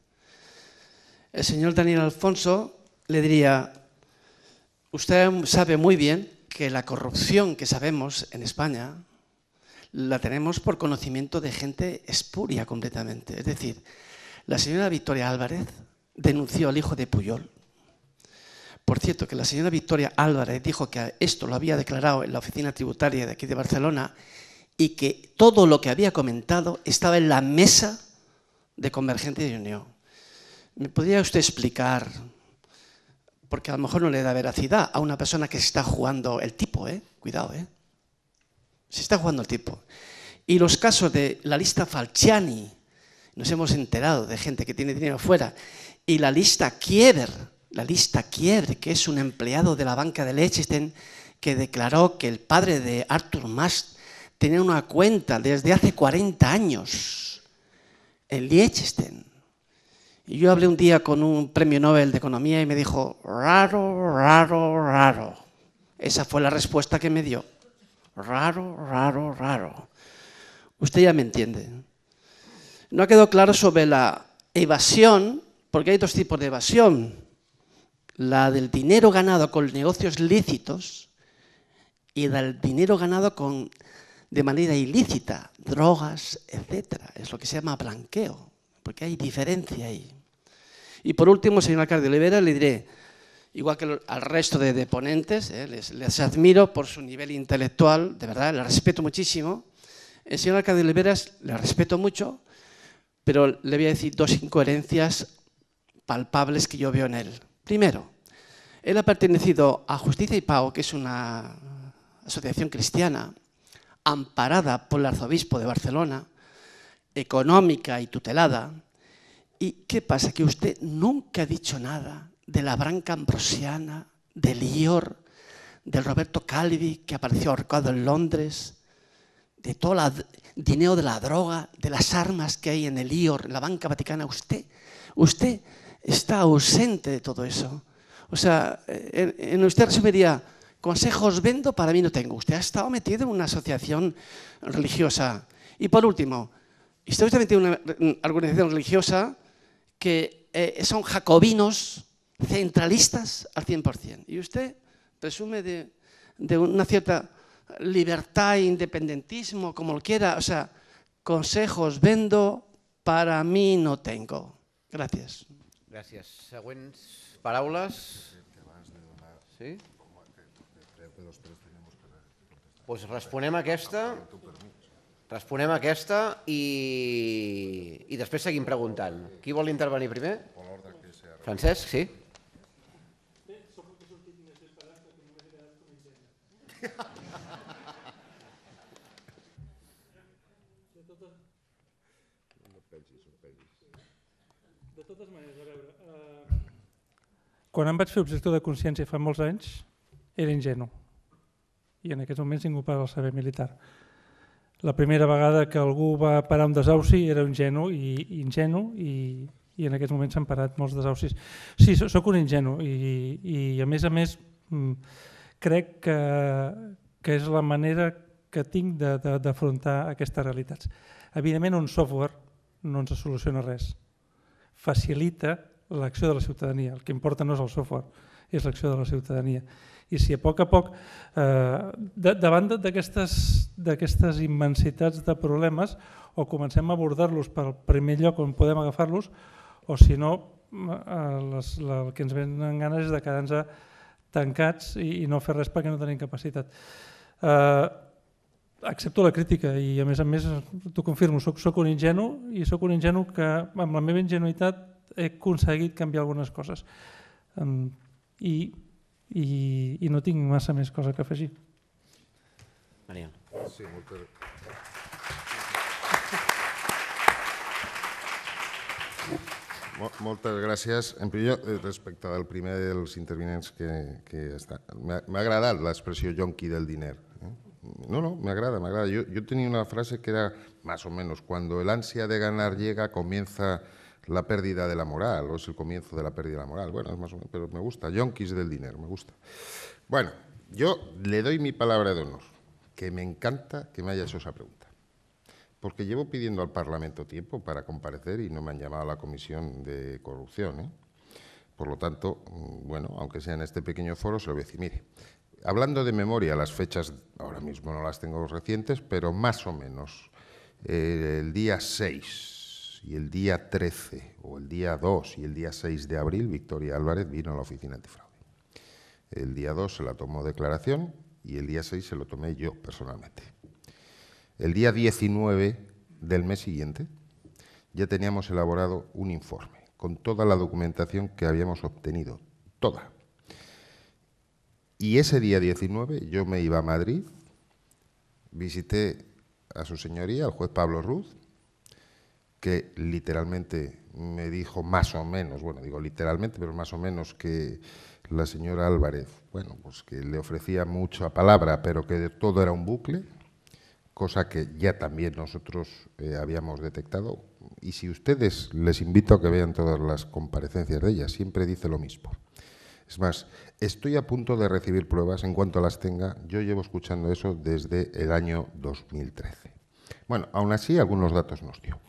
El señor Daniel Alfonso le diría, usted sabe muy bien que la corrupción que sabemos en España la tenemos por conocimiento de gente espuria completamente. Es decir, la señora Victoria Álvarez denunció al hijo de Pujol. Por cierto, que la señora Victoria Álvarez dijo que esto lo había declarado en la oficina tributaria de aquí de Barcelona y que todo lo que había comentado estaba en la mesa de Convergencia y Unió. ¿Me podría usted explicar, porque a lo mejor no le da veracidad a una persona que se está jugando el tipo, cuidado, se está jugando el tipo. Y los casos de la lista Falciani, nos hemos enterado de gente que tiene dinero fuera, y la lista Kieber, que es un empleado de la banca de Liechtenstein que declaró que el padre de Artur Mas tenía una cuenta desde hace 40 años en Liechtenstein. Y yo hablé un día con un premio Nobel de Economía y me dijo, raro, raro, raro. Esa fue la respuesta que me dio. Raro, raro, raro. Usted ya me entiende. No ha quedado claro sobre la evasión, porque hay dos tipos de evasión. La del dinero ganado con negocios lícitos y del dinero ganado de manera ilícita, drogas, etc. Es lo que se llama blanqueo, porque hay diferencia ahí. Y por último, señor alcalde de Olivera, le diré, igual que al resto de ponentes, les admiro por su nivel intelectual, de verdad, le respeto muchísimo. El señor alcalde de Olivera le respeto mucho, pero le voy a decir dos incoherencias palpables que yo veo en él. Primero, él ha pertenecido a Justicia y Pau, que es una asociación cristiana amparada por el arzobispo de Barcelona, económica y tutelada. ¿Y qué pasa? Que usted nunca ha dicho nada de la branca ambrosiana, del IOR, del Roberto Calvi, que apareció ahorcado en Londres, de todo el dinero de la droga, de las armas que hay en el IOR, en la banca vaticana. Usted está ausente de todo eso. O sea, en usted resumiría, consejos vendo, para mí no tengo. Usted ha estado metido en una asociación religiosa. Y por último, está usted metido en una organización religiosa que son jacobinos, centralistas al 100%. Y usted presume de una cierta libertad e independentismo, como lo quiera. O sea, consejos vendo, para mí no tengo. Gràcies. Gràcies. Següents paraules. Sí? Doncs responem aquesta i després seguim preguntant. Qui vol intervenir primer? Francesc, sí? De totes maneres, a veure, quan em vaig fer objector de consciència fa molts anys, era ingenu. I en aquests moments ningú parla del saber militar. La primera vegada que algú va parar un desauci era ingenu i en aquests moments s'han parat molts desaucis. Sí, sóc un ingenu i a més crec que és la manera que tinc d'afrontar aquestes realitats. Evidentment un software no ens soluciona res. Facilita l'acció de la ciutadania. El que importa no és el software, és l'acció de la ciutadania. I si a poc, davant d'aquestes immensitats de problemes, o comencem a abordar-los pel primer lloc on podem agafar-los, o si no, el que ens venen ganes és de quedar-nos tancats i no fer res perquè no tenim capacitat. Accepto la crítica i a més t'ho confirmo, soc un ingenu i soc un ingenu que amb la meva ingenuïtat he aconseguit canviar algunes coses i no tinc massa més cosa que afegir. Mariano. Sí, moltes gràcies. En primer lloc, respecte al primer dels intervinents que està, m'ha agradat l'expressió yonqui del diner. No, me agrada. Yo tenía una frase que era más o menos, cuando el ansia de ganar llega, comienza la pérdida de la moral, o es el comienzo de la pérdida de la moral. Bueno, es más o menos, pero me gusta, yonkis del dinero, me gusta. Bueno, yo le doy mi palabra de honor, que me encanta que me haya hecho esa pregunta. porque llevo pidiendo al Parlamento tiempo para comparecer y no me han llamado a la Comisión de Corrupción, ¿eh? Por lo tanto, bueno, aunque sea en este pequeño foro, se lo voy a decir. Mire, hablando de memoria, las fechas ahora mismo no las tengo recientes, pero más o menos el día 6 y el día 13, o el día 2 y el día 6 de abril, Victoria Álvarez vino a la oficina antifraude. El día 2 se la tomó declaración y el día 6 se lo tomé yo personalmente. El día 19 del mes siguiente ya teníamos elaborado un informe con toda la documentación que habíamos obtenido, toda. Y ese día 19 yo me iba a Madrid, visité a su señoría, al juez Pablo Ruz, que literalmente me dijo más o menos, bueno, digo literalmente, pero más o menos que la señora Álvarez, bueno, pues que le ofrecía mucha palabra, pero que de todo era un bucle, cosa que ya también nosotros habíamos detectado. Y si ustedes, les invito a que vean todas las comparecencias de ella, siempre dice lo mismo. Es más, estoy a punto de recibir pruebas, en cuanto las tenga, yo llevo escuchando eso desde el año 2013. Bueno, aún así, algunos datos nos dio.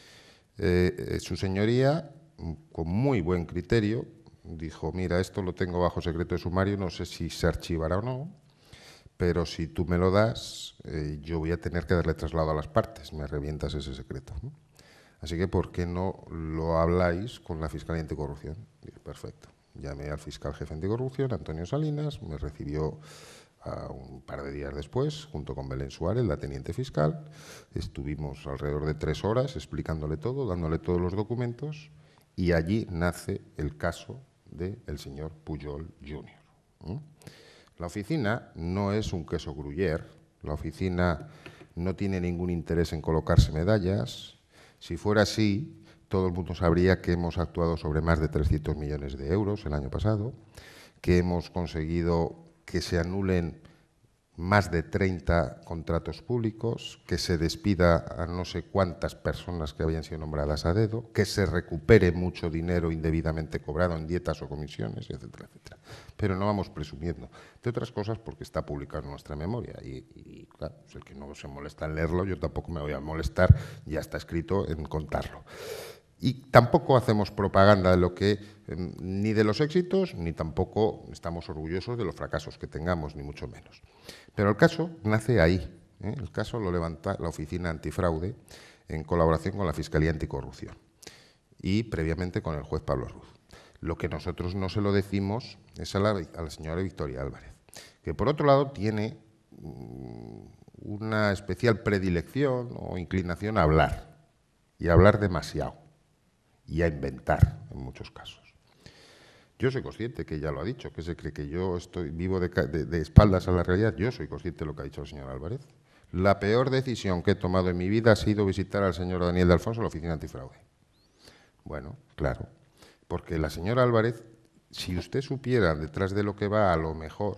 Su señoría, con muy buen criterio, dijo, mira, esto lo tengo bajo secreto de sumario, no sé si se archivará o no, pero si tú me lo das, yo voy a tener que darle traslado a las partes, me revientas ese secreto, ¿no? Así que, ¿por qué no lo habláis con la Fiscalía Anticorrupción? Dije, perfecto. Llamé al fiscal jefe anticorrupción, Antonio Salinas, me recibió un par de días después, junto con Belén Suárez, la teniente fiscal. Estuvimos alrededor de 3 horas explicándole todo, dándole todos los documentos, y allí nace el caso del señor Pujol Jr. La oficina no es un queso gruyère, la oficina no tiene ningún interés en colocarse medallas. Si fuera así, todo el mundo sabría que hemos actuado sobre más de 300 millones de euros el año pasado, que hemos conseguido que se anulen más de 30 contratos públicos, que se despida a no sé cuántas personas que habían sido nombradas a dedo, que se recupere mucho dinero indebidamente cobrado en dietas o comisiones, etcétera, etcétera. Pero no vamos presumiendo, de otras cosas porque está publicado en nuestra memoria y claro, pues el que no se molesta en leerlo, yo tampoco me voy a molestar, ya está escrito, en contarlo. Y tampoco hacemos propaganda de lo que, ni de los éxitos, ni tampoco estamos orgullosos de los fracasos que tengamos, ni mucho menos. Pero el caso nace ahí, ¿eh? El caso lo levanta la Oficina Antifraude en colaboración con la Fiscalía Anticorrupción y previamente con el juez Pablo Ruz. Lo que nosotros no se lo decimos es a la señora Victoria Álvarez, que por otro lado tiene una especial predilección o inclinación a hablar, y a hablar demasiado, y a inventar en muchos casos. Yo soy consciente, que ella lo ha dicho, que se cree que yo vivo de espaldas a la realidad. Yo soy consciente de lo que ha dicho el señor Álvarez. La peor decisión que he tomado en mi vida ha sido visitar al señor Daniel de Alfonso en la oficina antifraude. Bueno, claro, porque la señora Álvarez, si usted supiera detrás de lo que va, a lo mejor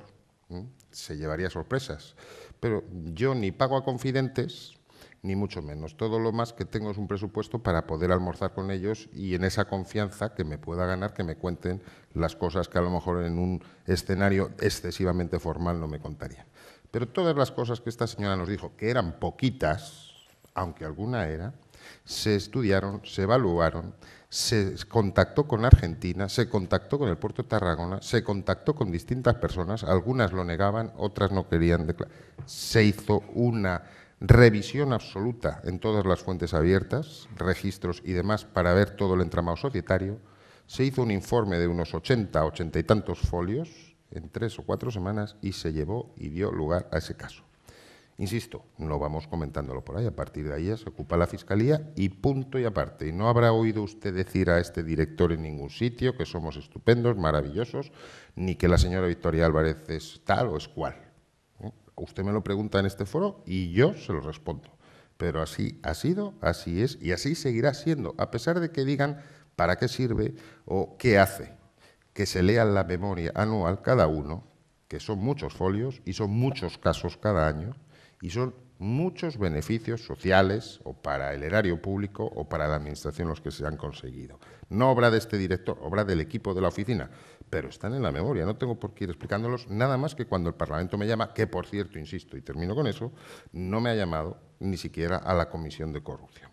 se llevaría sorpresas. Pero yo ni pago a confidentes, ni mucho menos. Todo lo más que tengo es un presupuesto para poder almorzar con ellos y en esa confianza que me pueda ganar, que me cuenten las cosas que a lo mejor en un escenario excesivamente formal no me contarían. Pero todas las cosas que esta señora nos dijo, que eran poquitas, aunque alguna era, se estudiaron, se evaluaron, se contactó con Argentina, se contactó con el puerto de Tarragona, se contactó con distintas personas, algunas lo negaban, otras no querían declarar. Se hizo una revisión absoluta en todas las fuentes abiertas, registros y demás, para ver todo el entramado societario. Se hizo un informe de unos 80 y tantos folios en 3 o 4 semanas y se llevó y dio lugar a ese caso. Insisto, no vamos comentándolo por ahí, a partir de ahí ya se ocupa la Fiscalía y punto y aparte. Y no habrá oído usted decir a este director en ningún sitio que somos estupendos, maravillosos, ni que la señora Victoria Álvarez es tal o es cual. Usted me lo pregunta en este foro y yo se lo respondo. Pero así ha sido, así es y así seguirá siendo, a pesar de que digan para qué sirve o qué hace. Que se lea la memoria anual cada uno, que son muchos folios y son muchos casos cada año y son muchos beneficios sociales o para el erario público o para la administración los que se han conseguido. No obra de este director, obra del equipo de la oficina, pero están en la memoria. No tengo por qué ir explicándolos nada más que cuando el Parlamento me llama, que por cierto, insisto, y termino con eso, no me ha llamado ni siquiera a la Comisión de Corrupción.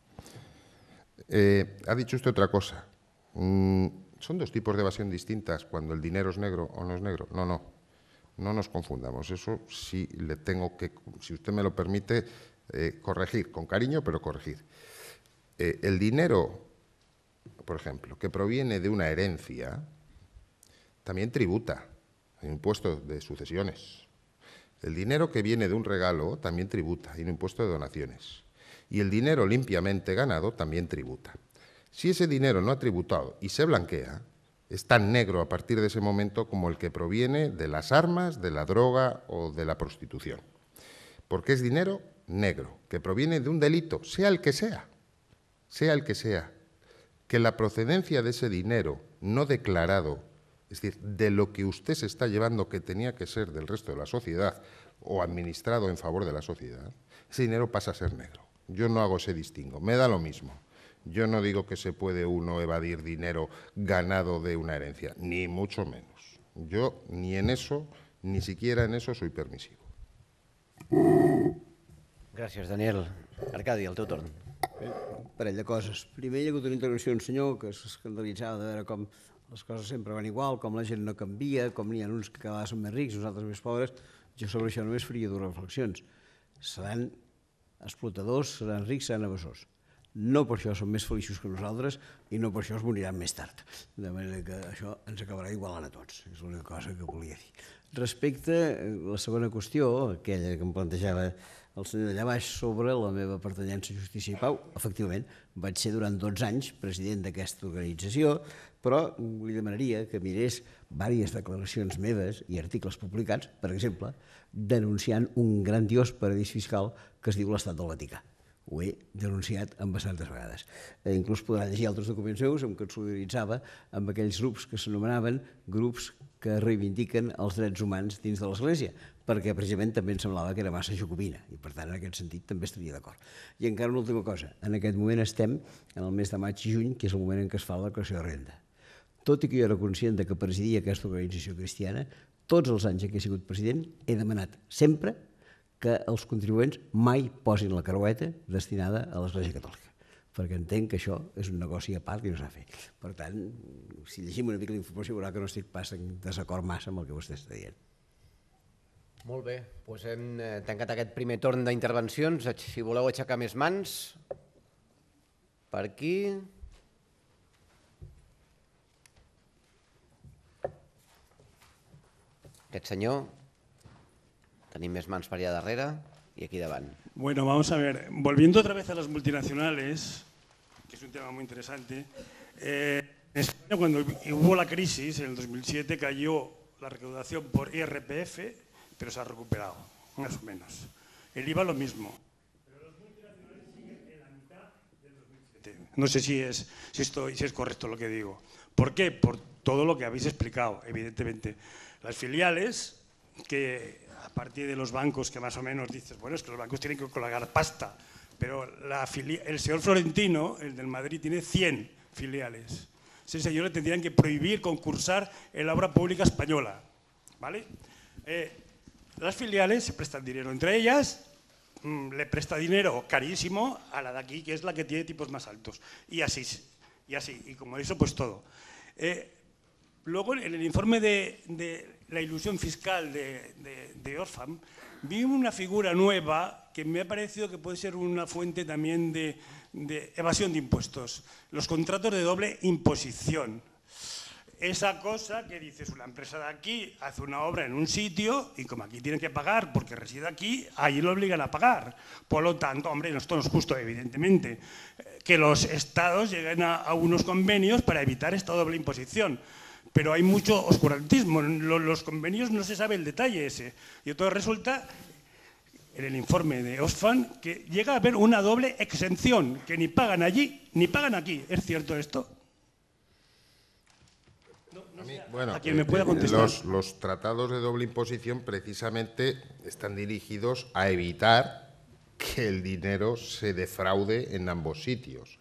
Ha dicho usted otra cosa. Son dos tipos de evasión distintas, cuando el dinero es negro o no es negro. No nos confundamos. Eso sí le tengo que, si usted me lo permite, corregir, con cariño, pero corregir. El dinero, por ejemplo, que proviene de una herencia, también tributa, hay impuesto de sucesiones. El dinero que viene de un regalo también tributa, hay un impuesto de donaciones. Y el dinero limpiamente ganado también tributa. Si ese dinero no ha tributado y se blanquea, es tan negro a partir de ese momento como el que proviene de las armas, de la droga o de la prostitución. Porque es dinero negro, que proviene de un delito, sea el que sea, que la procedencia de ese dinero no declarado, es decir, de lo que usted se está llevando que tenía que ser del resto de la sociedad o administrado en favor de la sociedad, ese dinero pasa a ser negro. Yo no hago ese distingo, me da lo mismo. Yo no digo que se puede uno evadir dinero ganado de una herencia, ni mucho menos. Yo ni en eso, ni siquiera en eso soy permisivo. Gràcies, Daniel. Arcadi, el teu torn. Un parell de coses. Primer hi ha hagut una intervenció d'un senyor que s'escandalitzava de veure com les coses sempre van igual, com la gent no canvia, com n'hi ha uns que cada vegada són més rics, nosaltres més pobres. Jo sobre això només faria dues reflexions. Seran explotadors, seran rics, seran evasors. No per això són més feliços que nosaltres i no per això es moriran més tard. De manera que això ens acabarà igualant a tots. És l'única cosa que volia dir. Respecte a la segona qüestió, aquella que em plantejava el senyor d'allà baix sobre la meva pertanyença a Justícia i Pau, efectivament, vaig ser durant 12 anys president d'aquesta organització, però li demanaria que mirés diverses declaracions meves i articles publicats, per exemple, denunciant un grandiós paradís fiscal que es diu l'Estat del Vaticà. Ho he denunciat en bastantes vegades. Inclús podrà llegir altres documents meus en què ens solidaritzava amb aquells grups que s'anomenaven grups que reivindiquen els drets humans dins de l'Església, perquè precisament també em semblava que era massa jacobina i per tant en aquest sentit també estaria d'acord. I encara una última cosa, en aquest moment estem en el mes de maig i juny, que és el moment en què es fa la declaració de renda. Tot i que jo era conscient que presidia aquesta organització cristiana, tots els anys en què he sigut president he demanat sempre que els contribuents mai posin la caraueta destinada a l'Església Catòlica, perquè entenc que això és un negoci a part i no s'ha de fer. Per tant, si llegim una mica d'informació veurà que no estic pas en desacord massa amb el que vostè està dient. Molt bé, doncs hem tancat aquest primer torn d'intervencions. Si voleu aixecar més mans, per aquí. Aquest senyor. Tenim més mans per allà darrere y aquí davant. Bueno, vamos a ver. Volviendo otra vez a las multinacionales, que es un tema muy interesante, en España cuando hubo la crisis, en el 2007 cayó la recaudación por IRPF, pero se ha recuperado, más o menos. El IVA lo mismo. Pero las multinacionales siguen en la mitad del 2007. No sé si es correcto lo que digo. ¿Por qué? Por todo lo que habéis explicado, evidentemente. Las filiales que a partir de los bancos que más o menos dices, bueno, es que los bancos tienen que colgar pasta, pero el señor Florentino, el del Madrid, tiene 100 filiales. Ese señor le tendrían que prohibir concursar en la obra pública española, ¿vale? Las filiales se prestan dinero entre ellas, le presta dinero carísimo a la de aquí, que es la que tiene tipos más altos, y así, y como eso, pues todo. Luego, en el informe de la ilusión fiscal de Oxfam, vi una figura nueva que me ha parecido que puede ser una fuente también de evasión de impuestos. Los contratos de doble imposición. Esa cosa que dices, una empresa de aquí hace una obra en un sitio y como aquí tiene que pagar porque reside aquí, ahí lo obligan a pagar. Por lo tanto, hombre, esto no es justo, evidentemente, que los estados lleguen a unos convenios para evitar esta doble imposición. Pero hay mucho oscurantismo, los convenios no se sabe el detalle ese. Y entonces resulta, en el informe de Oxfam, que llega a haber una doble exención, que ni pagan allí ni pagan aquí. ¿Es cierto esto? Bueno, a quien me pueda contestar. Los tratados de doble imposición precisamente están dirigidos a evitar que el dinero se defraude en ambos sitios.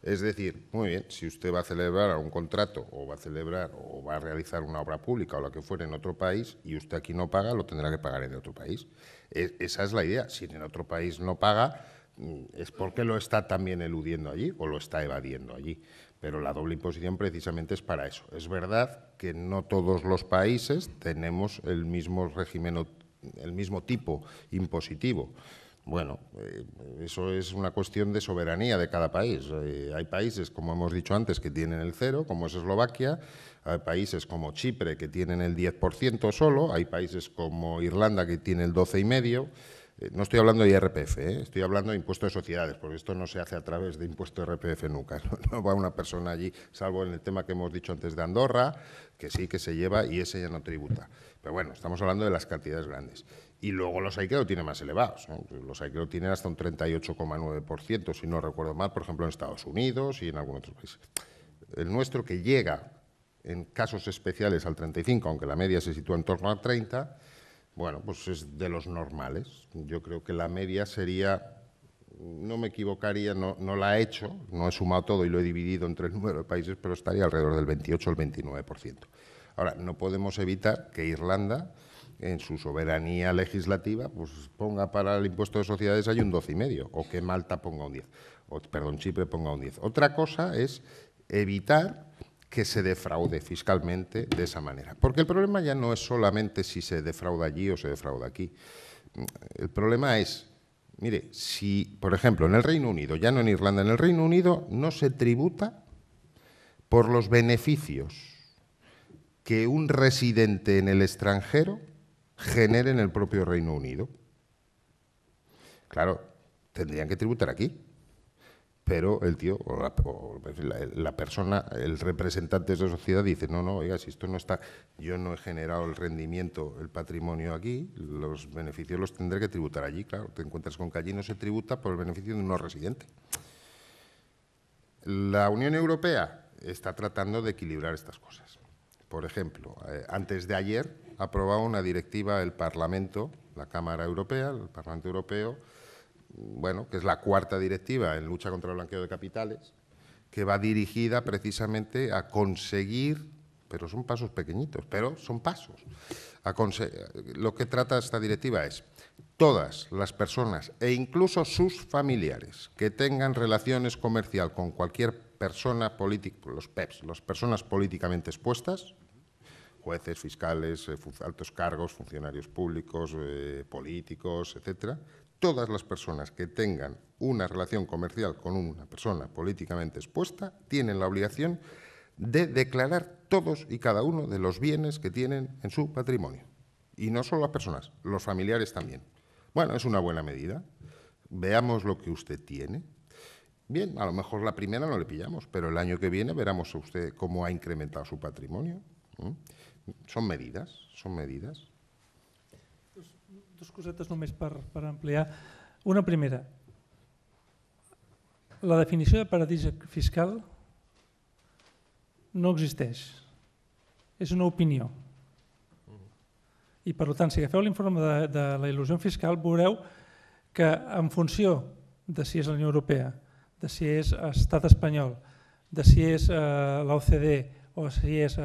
Es decir, muy bien, si usted va a celebrar un contrato o va a realizar una obra pública o lo que fuera en otro país y usted aquí no paga, lo tendrá que pagar en otro país. Esa es la idea. Si en otro país no paga, es porque lo está también eludiendo allí o lo está evadiendo allí. Pero la doble imposición precisamente es para eso. Es verdad que no todos los países tenemos el mismo régimen, el mismo tipo impositivo. Bueno, eso es una cuestión de soberanía de cada país. Hay países, como hemos dicho antes, que tienen el 0, como es Eslovaquia. Hay países como Chipre que tienen el 10% solo. Hay países como Irlanda que tiene el 12,5%. No estoy hablando de IRPF, estoy hablando de impuesto de sociedades, porque esto no se hace a través de impuesto de IRPF nunca. No va una persona allí, salvo en el tema que hemos dicho antes de Andorra, que sí que se lleva y ese ya no tributa. Pero bueno, estamos hablando de las cantidades grandes. Y luego los hay que lo tienen más elevados. Los hay que lo tienen hasta un 38,9%, si no recuerdo mal, por ejemplo, en Estados Unidos y en algunos otros países. El nuestro, que llega en casos especiales al 35%, aunque la media se sitúa en torno al 30%, bueno, pues es de los normales. Yo creo que la media sería, no me equivocaría, no la he hecho, no he sumado todo y lo he dividido entre el número de países, pero estaría alrededor del 28 o el 29%. Ahora, no podemos evitar que Irlanda, en su soberanía legislativa, pues ponga para el impuesto de sociedades hay un 12,5%, o que Malta ponga un 10%, o perdón, Chipre ponga un 10%. Otra cosa es evitar que se defraude fiscalmente de esa manera. Porque el problema ya no es solamente si se defrauda allí o se defrauda aquí. El problema es, mire, si, por ejemplo, en el Reino Unido, ya no en Irlanda, en el Reino Unido no se tributa por los beneficios que un residente en el extranjero genere en el propio Reino Unido. Claro, tendrían que tributar aquí. Pero el tío o la persona, el representante de esa sociedad dice, no, oiga, si esto no está, yo no he generado el rendimiento, el patrimonio aquí, los beneficios los tendré que tributar allí. Claro, te encuentras con que allí no se tributa por el beneficio de un no residente. La Unión Europea está tratando de equilibrar estas cosas. Por ejemplo, antes de ayer ha aprobado una directiva el Parlamento, la Cámara Europea, el Parlamento Europeo, bueno, que es la 4ª directiva en lucha contra el blanqueo de capitales, que va dirigida precisamente a conseguir, pero son pasos pequeñitos, pero son pasos. Lo que trata esta directiva es todas las personas e incluso sus familiares que tengan relaciones comerciales con cualquier persona política, los PEPs, las personas políticamente expuestas, jueces, fiscales, altos cargos, funcionarios públicos, políticos, etcétera. Todas las personas que tengan una relación comercial con una persona políticamente expuesta tienen la obligación de declarar todos y cada uno de los bienes que tienen en su patrimonio. Y no solo las personas, los familiares también. Bueno, es una buena medida. Veamos lo que usted tiene. Bien, a lo mejor la primera no le pillamos, pero el año que viene veremos usted cómo ha incrementado su patrimonio. Son medidas, son medidas. Dos cosetes només per ampliar. Una primera, la definició de paradís fiscal no existeix, és una opinió. I per tant, si agafeu l'informe de la il·lusió fiscal, veureu que en funció de si és la Unió Europea, de si és Estat espanyol, de si és l'OCDE o si és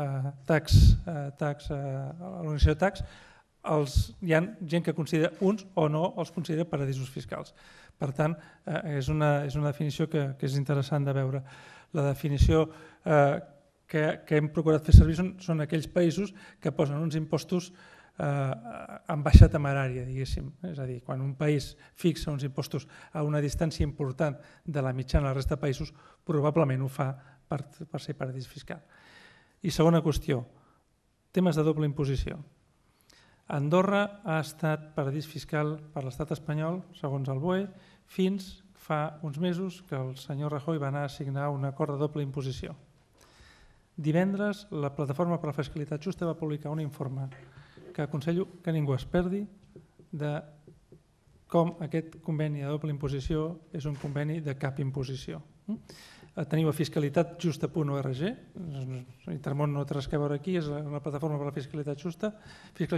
l'organització TAX, hi ha gent que considera uns o no els considera paradisos fiscals. Per tant, és una definició que és interessant de veure. La definició que hem procurat fer servir són aquells països que posen uns impostos amb baixa temerària, diguéssim. És a dir, quan un país fixa uns impostos a una distància important de la mitjana de la resta de països, probablement ho fa per ser paradís fiscal. I segona qüestió, temes de doble imposició. Andorra ha estat paradís fiscal per l'estat espanyol, segons el BOE, fins fa uns mesos que el senyor Rajoy va anar a signar un acord de doble imposició. Divendres, la Plataforma per la Fiscalitat Justa va publicar un informe que aconsello que ningú es perdi de com aquest conveni de doble imposició és un conveni de cap imposició. Teniu a fiscalitatjusta.org, Intermón no té res a veure aquí, és la plataforma per la fiscalitat justa,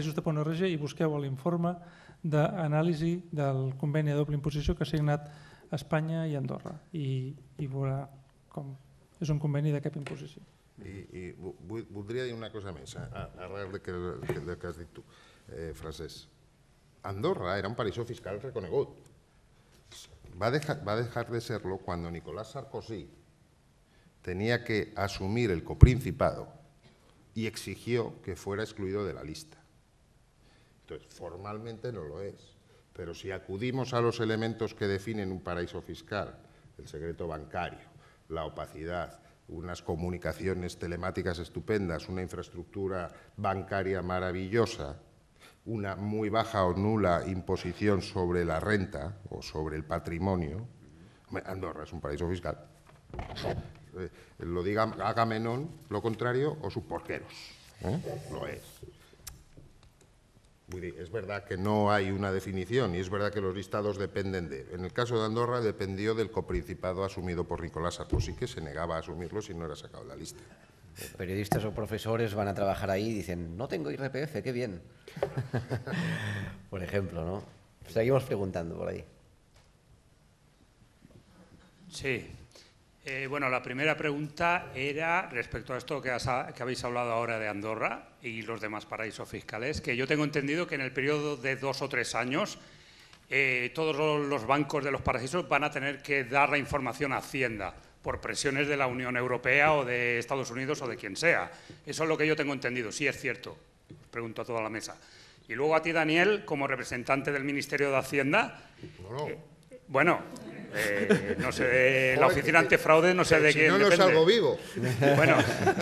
fiscalitatjusta.org, i busqueu l'informe d'anàlisi del conveni de doble imposició que ha signat Espanya i Andorra, i veurà com és un conveni de cap imposició. I voldria dir una cosa més, arrel del que has dit tu, Francesc. Andorra era un paraíso fiscal reconegut. Va dejar de serlo cuando Nicolás Sarkozy tenía que asumir el coprincipado y exigió que fuera excluido de la lista. Entonces, formalmente no lo es, pero si acudimos a los elementos que definen un paraíso fiscal, el secreto bancario, la opacidad, unas comunicaciones telemáticas estupendas, una infraestructura bancaria maravillosa, una muy baja o nula imposición sobre la renta o sobre el patrimonio, Andorra es un paraíso fiscal. Lo diga Agamenón, lo contrario, o sus porqueros. Lo es. Es verdad que no hay una definición y es verdad que los listados dependen de... En el caso de Andorra dependió del coprincipado asumido por Nicolás Sarkozy, que se negaba a asumirlo si no era sacado de la lista. Periodistas o profesores van a trabajar ahí y dicen, no tengo IRPF, qué bien. Por ejemplo, ¿no? Seguimos preguntando por ahí. Sí. Bueno, la primera pregunta era respecto a esto que habéis hablado ahora de Andorra y los demás paraísos fiscales, que yo tengo entendido que en el periodo de 2 o 3 años todos los bancos de los paraísos van a tener que dar la información a Hacienda por presiones de la Unión Europea o de Estados Unidos o de quien sea. Eso es lo que yo tengo entendido, sí es cierto. Pregunto a toda la mesa. Y luego a ti, Daniel, como representante del Ministerio de Hacienda. Bueno, no sé, de la oficina antifraude, no sé de quién depende. Si no, no salgo vivo. Bueno,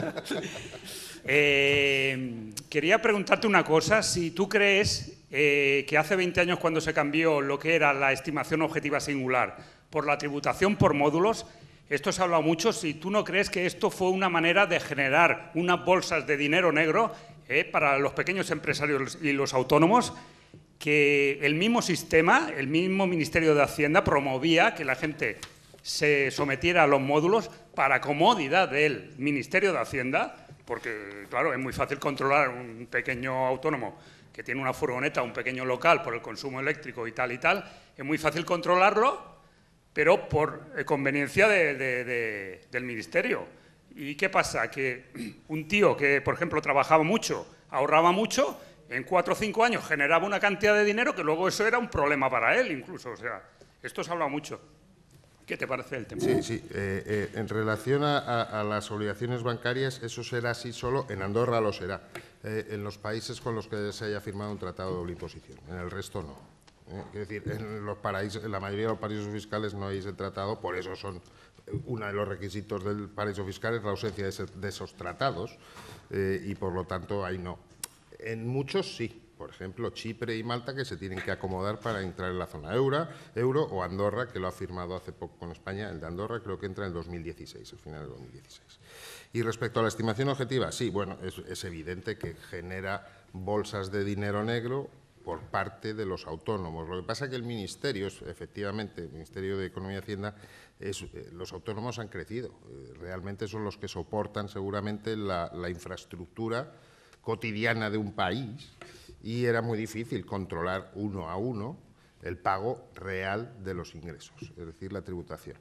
quería preguntarte una cosa, si tú crees que hace 20 años cuando se cambió lo que era la estimación objetiva singular por la tributación por módulos, esto se ha hablado mucho, si tú no crees que esto fue una manera de generar unas bolsas de dinero negro para los pequeños empresarios y los autónomos, que el mismo sistema, el mismo Ministerio de Hacienda promovía que la gente se sometiera a los módulos para comodidad del Ministerio de Hacienda, porque, claro, es muy fácil controlar un pequeño autónomo que tiene una furgoneta, un pequeño local por el consumo eléctrico y tal, es muy fácil controlarlo, pero por conveniencia del Ministerio. ¿Y qué pasa? Que un tío que, por ejemplo, trabajaba mucho, ahorraba mucho, en 4 o 5 años generaba una cantidad de dinero que luego eso era un problema para él incluso. O sea, esto se ha hablado mucho. ¿Qué te parece el tema? Sí. En relación a las obligaciones bancarias, eso será así solo, en Andorra lo será, en los países con los que se haya firmado un tratado de doble imposición, en el resto no. Es decir, en la mayoría de los paraísos fiscales no hay ese tratado, por eso uno de los requisitos del paraíso fiscal es la ausencia de esos tratados y por lo tanto ahí no. En muchos sí. Por ejemplo, Chipre y Malta, que se tienen que acomodar para entrar en la zona euro, o Andorra, que lo ha firmado hace poco con España. El de Andorra creo que entra en 2016, al final de 2016. Y respecto a la estimación objetiva, sí, bueno, es evidente que genera bolsas de dinero negro por parte de los autónomos. Lo que pasa es que el Ministerio, efectivamente, el Ministerio de Economía y Hacienda, los autónomos han crecido. Realmente son los que soportan seguramente la infraestructura cotidiana de un país, y era muy difícil controlar uno a uno el pago real de los ingresos, es decir, la tributación.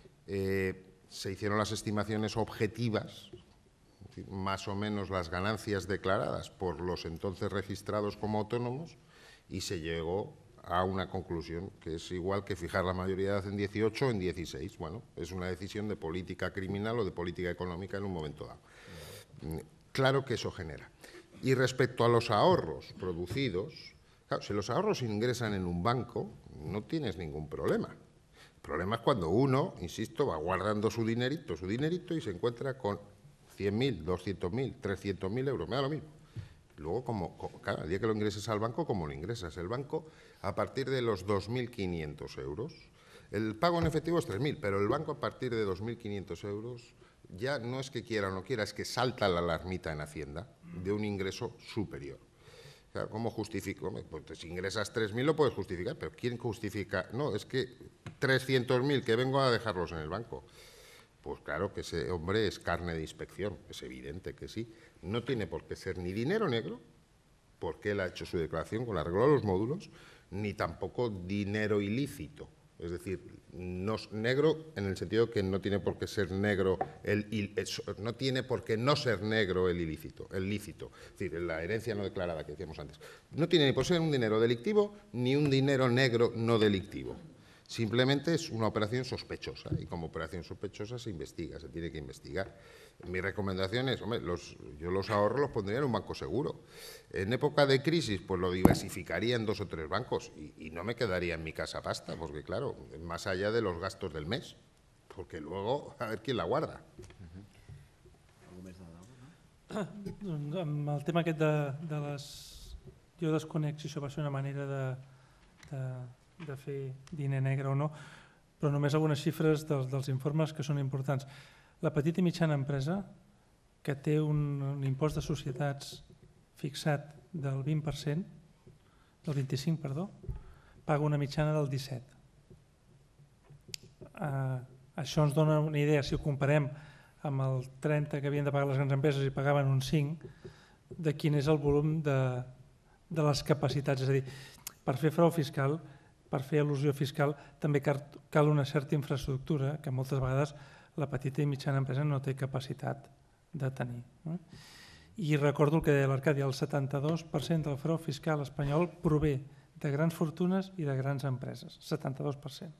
Se hicieron las estimaciones objetivas, más o menos las ganancias declaradas por los entonces registrados como autónomos, y se llegó a una conclusión que es igual que fijar la mayoría de edad en 18 o en 16. Bueno, es una decisión de política criminal o de política económica en un momento dado. Claro que eso genera. Y respecto a los ahorros producidos, claro, si los ahorros ingresan en un banco, no tienes ningún problema. El problema es cuando uno, insisto, va guardando su dinerito y se encuentra con 100.000, 200.000, 300.000 euros, me da lo mismo. Luego, claro, el día que lo ingreses al banco, ¿cómo lo ingresas? El banco, a partir de los 2.500 euros, el pago en efectivo es 3.000, pero el banco a partir de 2.500 euros ya no es que quiera o no quiera, es que salta la alarmita en Hacienda de un ingreso superior. Claro, ¿cómo justifico? Pues si ingresas 3.000 lo puedes justificar, pero ¿quién justifica? No, es que 300.000 que vengo a dejarlos en el banco. Pues claro que ese hombre es carne de inspección, es evidente que sí. No tiene por qué ser ni dinero negro, porque él ha hecho su declaración con arreglo a los módulos, ni tampoco dinero ilícito, Es decir, no negro en el sentido que no tiene por qué ser negro, no tiene por qué no ser negro el lícito. Es decir, la herencia no declarada que decíamos antes. No tiene ni por ser un dinero delictivo ni un dinero negro no delictivo. Simplemente es una operación sospechosa y como operación sospechosa se investiga, se tiene que investigar. Mi recomendación es, hombre, yo los ahorros los pondría en un banco seguro. En época de crisis, pues lo diversificaría en 2 o 3 bancos y no me quedaría en mi casa pasta, porque claro, más allá de los gastos del mes, porque luego a ver quién la guarda. Amb el tema aquest de les... Jo desconec si això va ser una manera de fer diner negre o no, però només algunes xifres dels informes que són importants. La petita i mitjana empresa, que té un impost de societats fixat del 20%, del 25%, perdó, paga una mitjana del 17%. Això ens dona una idea, si ho comparem amb el 30% que havien de pagar les grans empreses i pagaven un 5%, de quin és el volum de les capacitats. És a dir, per fer frau fiscal, per fer elusió fiscal, també cal una certa infraestructura que moltes vegades la petita i mitjana empresa no té capacitat de tenir. I recordo el que deia l'Arcadi, el 72% del frau fiscal espanyol prové de grans fortunes i de grans empreses. 72%.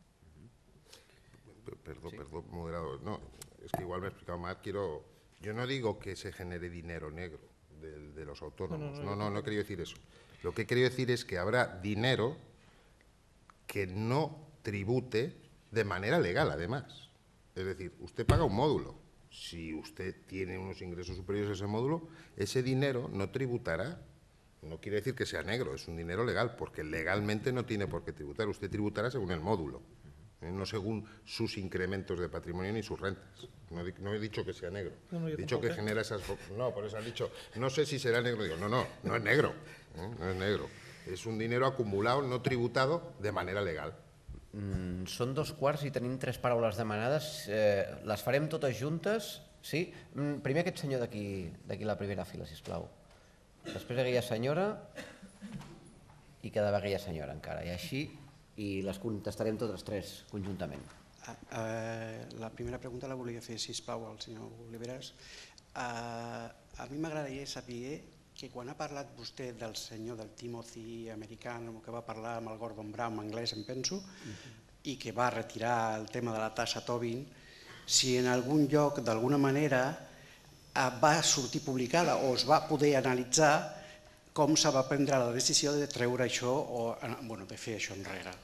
Perdón, moderador. No, es que igual me he explicado mal. Yo no digo que se genere dinero negro de los autónomos. No he querido decir eso. Lo que he querido decir es que habrá dinero que no tribute de manera legal, además. Es decir, usted paga un módulo. Si usted tiene unos ingresos superiores a ese módulo, ese dinero no tributará. No quiere decir que sea negro, es un dinero legal, porque legalmente no tiene por qué tributar. Usted tributará según el módulo, no según sus incrementos de patrimonio ni sus rentas. No he dicho que sea negro. He dicho que genera esas... No, por eso han dicho, no sé si será negro. Digo, no es negro. No es negro. És un dinero acumulado, no tributado, de manera legal. Són 2:15 i tenim 3 paraules demanades. Les farem totes juntes? Sí? Primer aquest senyor d'aquí a la primera fila, sisplau. Després aquella senyora i quedava aquella senyora encara. I així, i les contestarem totes 3 conjuntament. La primera pregunta la volia fer, sisplau, al senyor Oliveras. A mi m'agradaria saber que quan ha parlat vostè del senyor del Timothy americano, que va parlar amb el Gordon Brown anglès, em penso, i que va retirar el tema de la tassa Tobin, si en algun lloc, d'alguna manera, va sortir publicada o es va poder analitzar com se va prendre la decisió de treure això o de fer això enrere.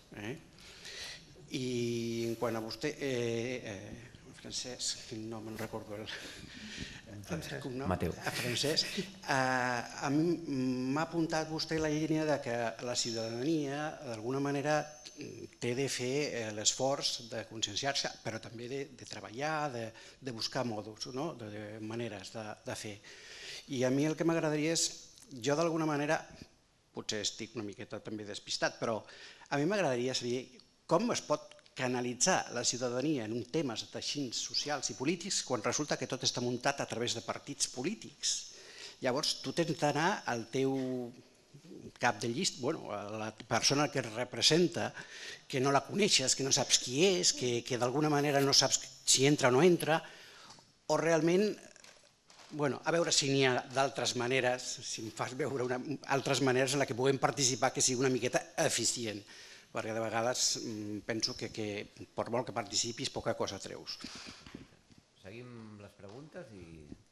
I en quant a vostè, Francesc, no me'n recordo el... Mateu. Francesc, a mi m'ha apuntat vostè la línia que la ciutadania d'alguna manera té de fer l'esforç de conscienciar-se, però també de treballar, de buscar mòduls, de maneres de fer. I a mi el que m'agradaria és, jo d'alguna manera, potser estic una miqueta també despistat, però a mi m'agradaria saber com es pot canalitzar la ciutadania en temes teixins socials i polítics quan resulta que tot està muntat a través de partits polítics. Llavors, tu tens d'anar al teu cap de llista, a la persona que et representa, que no la coneixes, que no saps qui és, que d'alguna manera no saps si entra o no entra, o realment, a veure si n'hi ha d'altres maneres, si em fas veure altres maneres en què puguem participar que sigui una miqueta eficient, perquè de vegades penso que per molt que participis poca cosa treus. Seguim les preguntes i...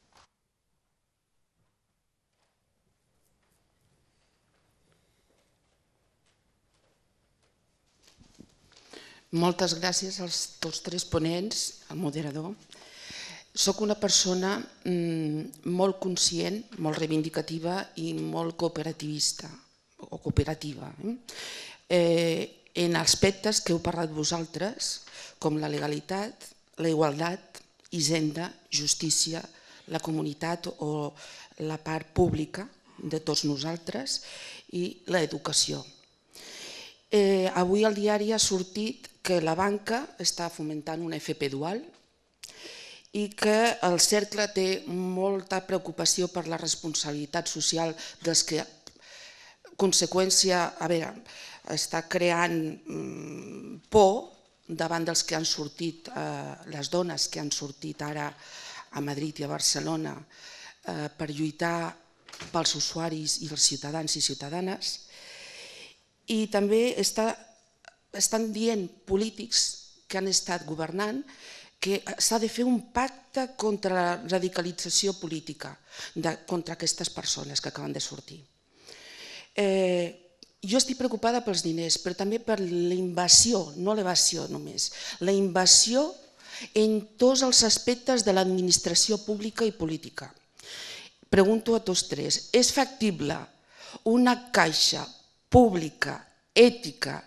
Moltes gràcies als tots 3 ponents, al moderador. Soc una persona molt conscient, molt reivindicativa i molt cooperativista o cooperativa. En aspectes que heu parlat vosaltres, com la legalitat, la igualtat, hisenda, justícia, la comunitat o la part pública de tots nosaltres i l'educació. Avui al diari ha sortit que la banca està fomentant una FP dual i que el cercle té molta preocupació per la responsabilitat social dels que, conseqüència, està creant por davant dels que han sortit, les dones que han sortit ara a Madrid i a Barcelona per lluitar pels usuaris i els ciutadans i ciutadanes. I també estan dient polítics que han estat governant que s'ha de fer un pacte contra la radicalització política contra aquestes persones que acaben de sortir. Jo estic preocupada pels diners, però també per la invasió, no l'evasió només, la invasió en tots els aspectes de l'administració pública i política. Pregunto a tots tres, és factible una caixa pública, ètica,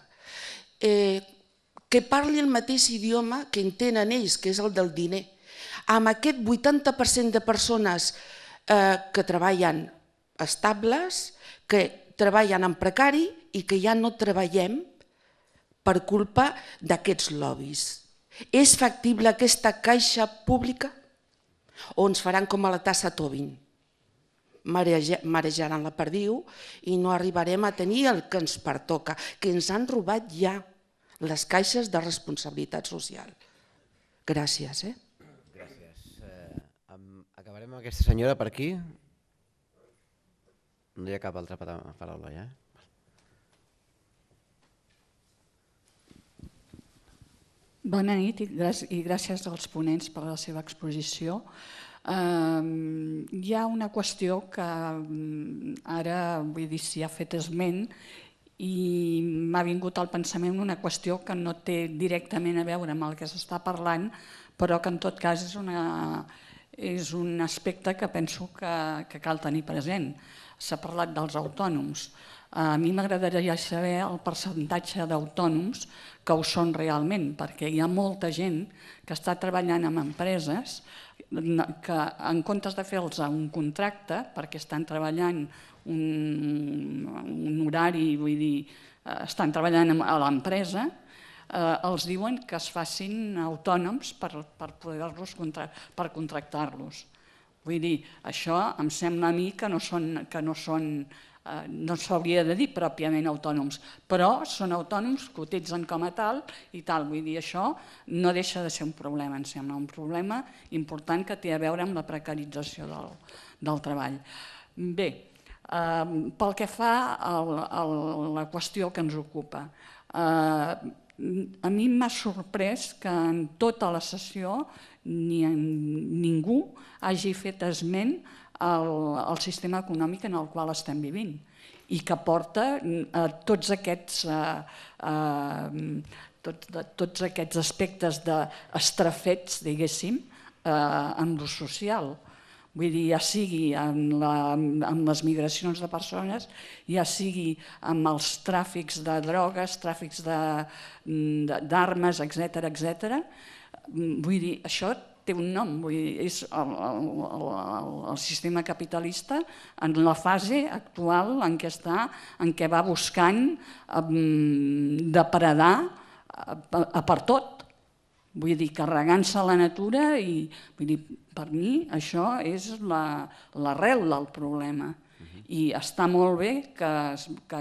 que parli el mateix idioma que entenen ells, que és el del diner, amb aquest 80% de persones que treballen estables, que treballen en precari i que ja no treballem per culpa d'aquests lobbies. És factible aquesta caixa pública o ens faran com a la tassa Tobin? Marejaran la perdiu i no arribarem a tenir el que ens pertoca, que ens han robat ja les caixes de responsabilitat social. Gràcies. Gràcies. Acabarem amb aquesta senyora per aquí. No hi ha cap altra paraula ja. Bona nit i gràcies als ponents per la seva exposició. Hi ha una qüestió que ara, vull dir, s'hi ha fet esment i m'ha vingut al pensament una qüestió que no té directament a veure amb el que s'està parlant, però que en tot cas és un aspecte que penso que cal tenir present. S'ha parlat dels autònoms. A mi m'agradaria saber el percentatge d'autònoms que ho són realment, perquè hi ha molta gent que està treballant en empreses que en comptes de fer-los un contracte, perquè estan treballant un horari, vull dir, estan treballant a l'empresa, els diuen que es facin autònoms per poder-los contractar-los. Vull dir, això em sembla a mi que no s'hauria de dir pròpiament autònoms, però són autònoms, cotitzen com a tal i tal. Vull dir, això no deixa de ser un problema, em sembla, un problema important que té a veure amb la precarització del treball. Bé, pel que fa a la qüestió que ens ocupa, a mi m'ha sorprès que en tota la sessió ningú hagi fet esment al sistema econòmic en el qual estem vivint i que porta tots aquests aspectes estrafets, diguéssim, en l'ús social. Vull dir, ja sigui amb les migracions de persones, ja sigui amb els tràfics de drogues, tràfics d'armes, etc. Vull dir, això té un nom, és el sistema capitalista en la fase actual en què està, en què va buscant depredar per tot. Vull dir, carregant-se la natura i per mi això és l'arrel del problema. I està molt bé que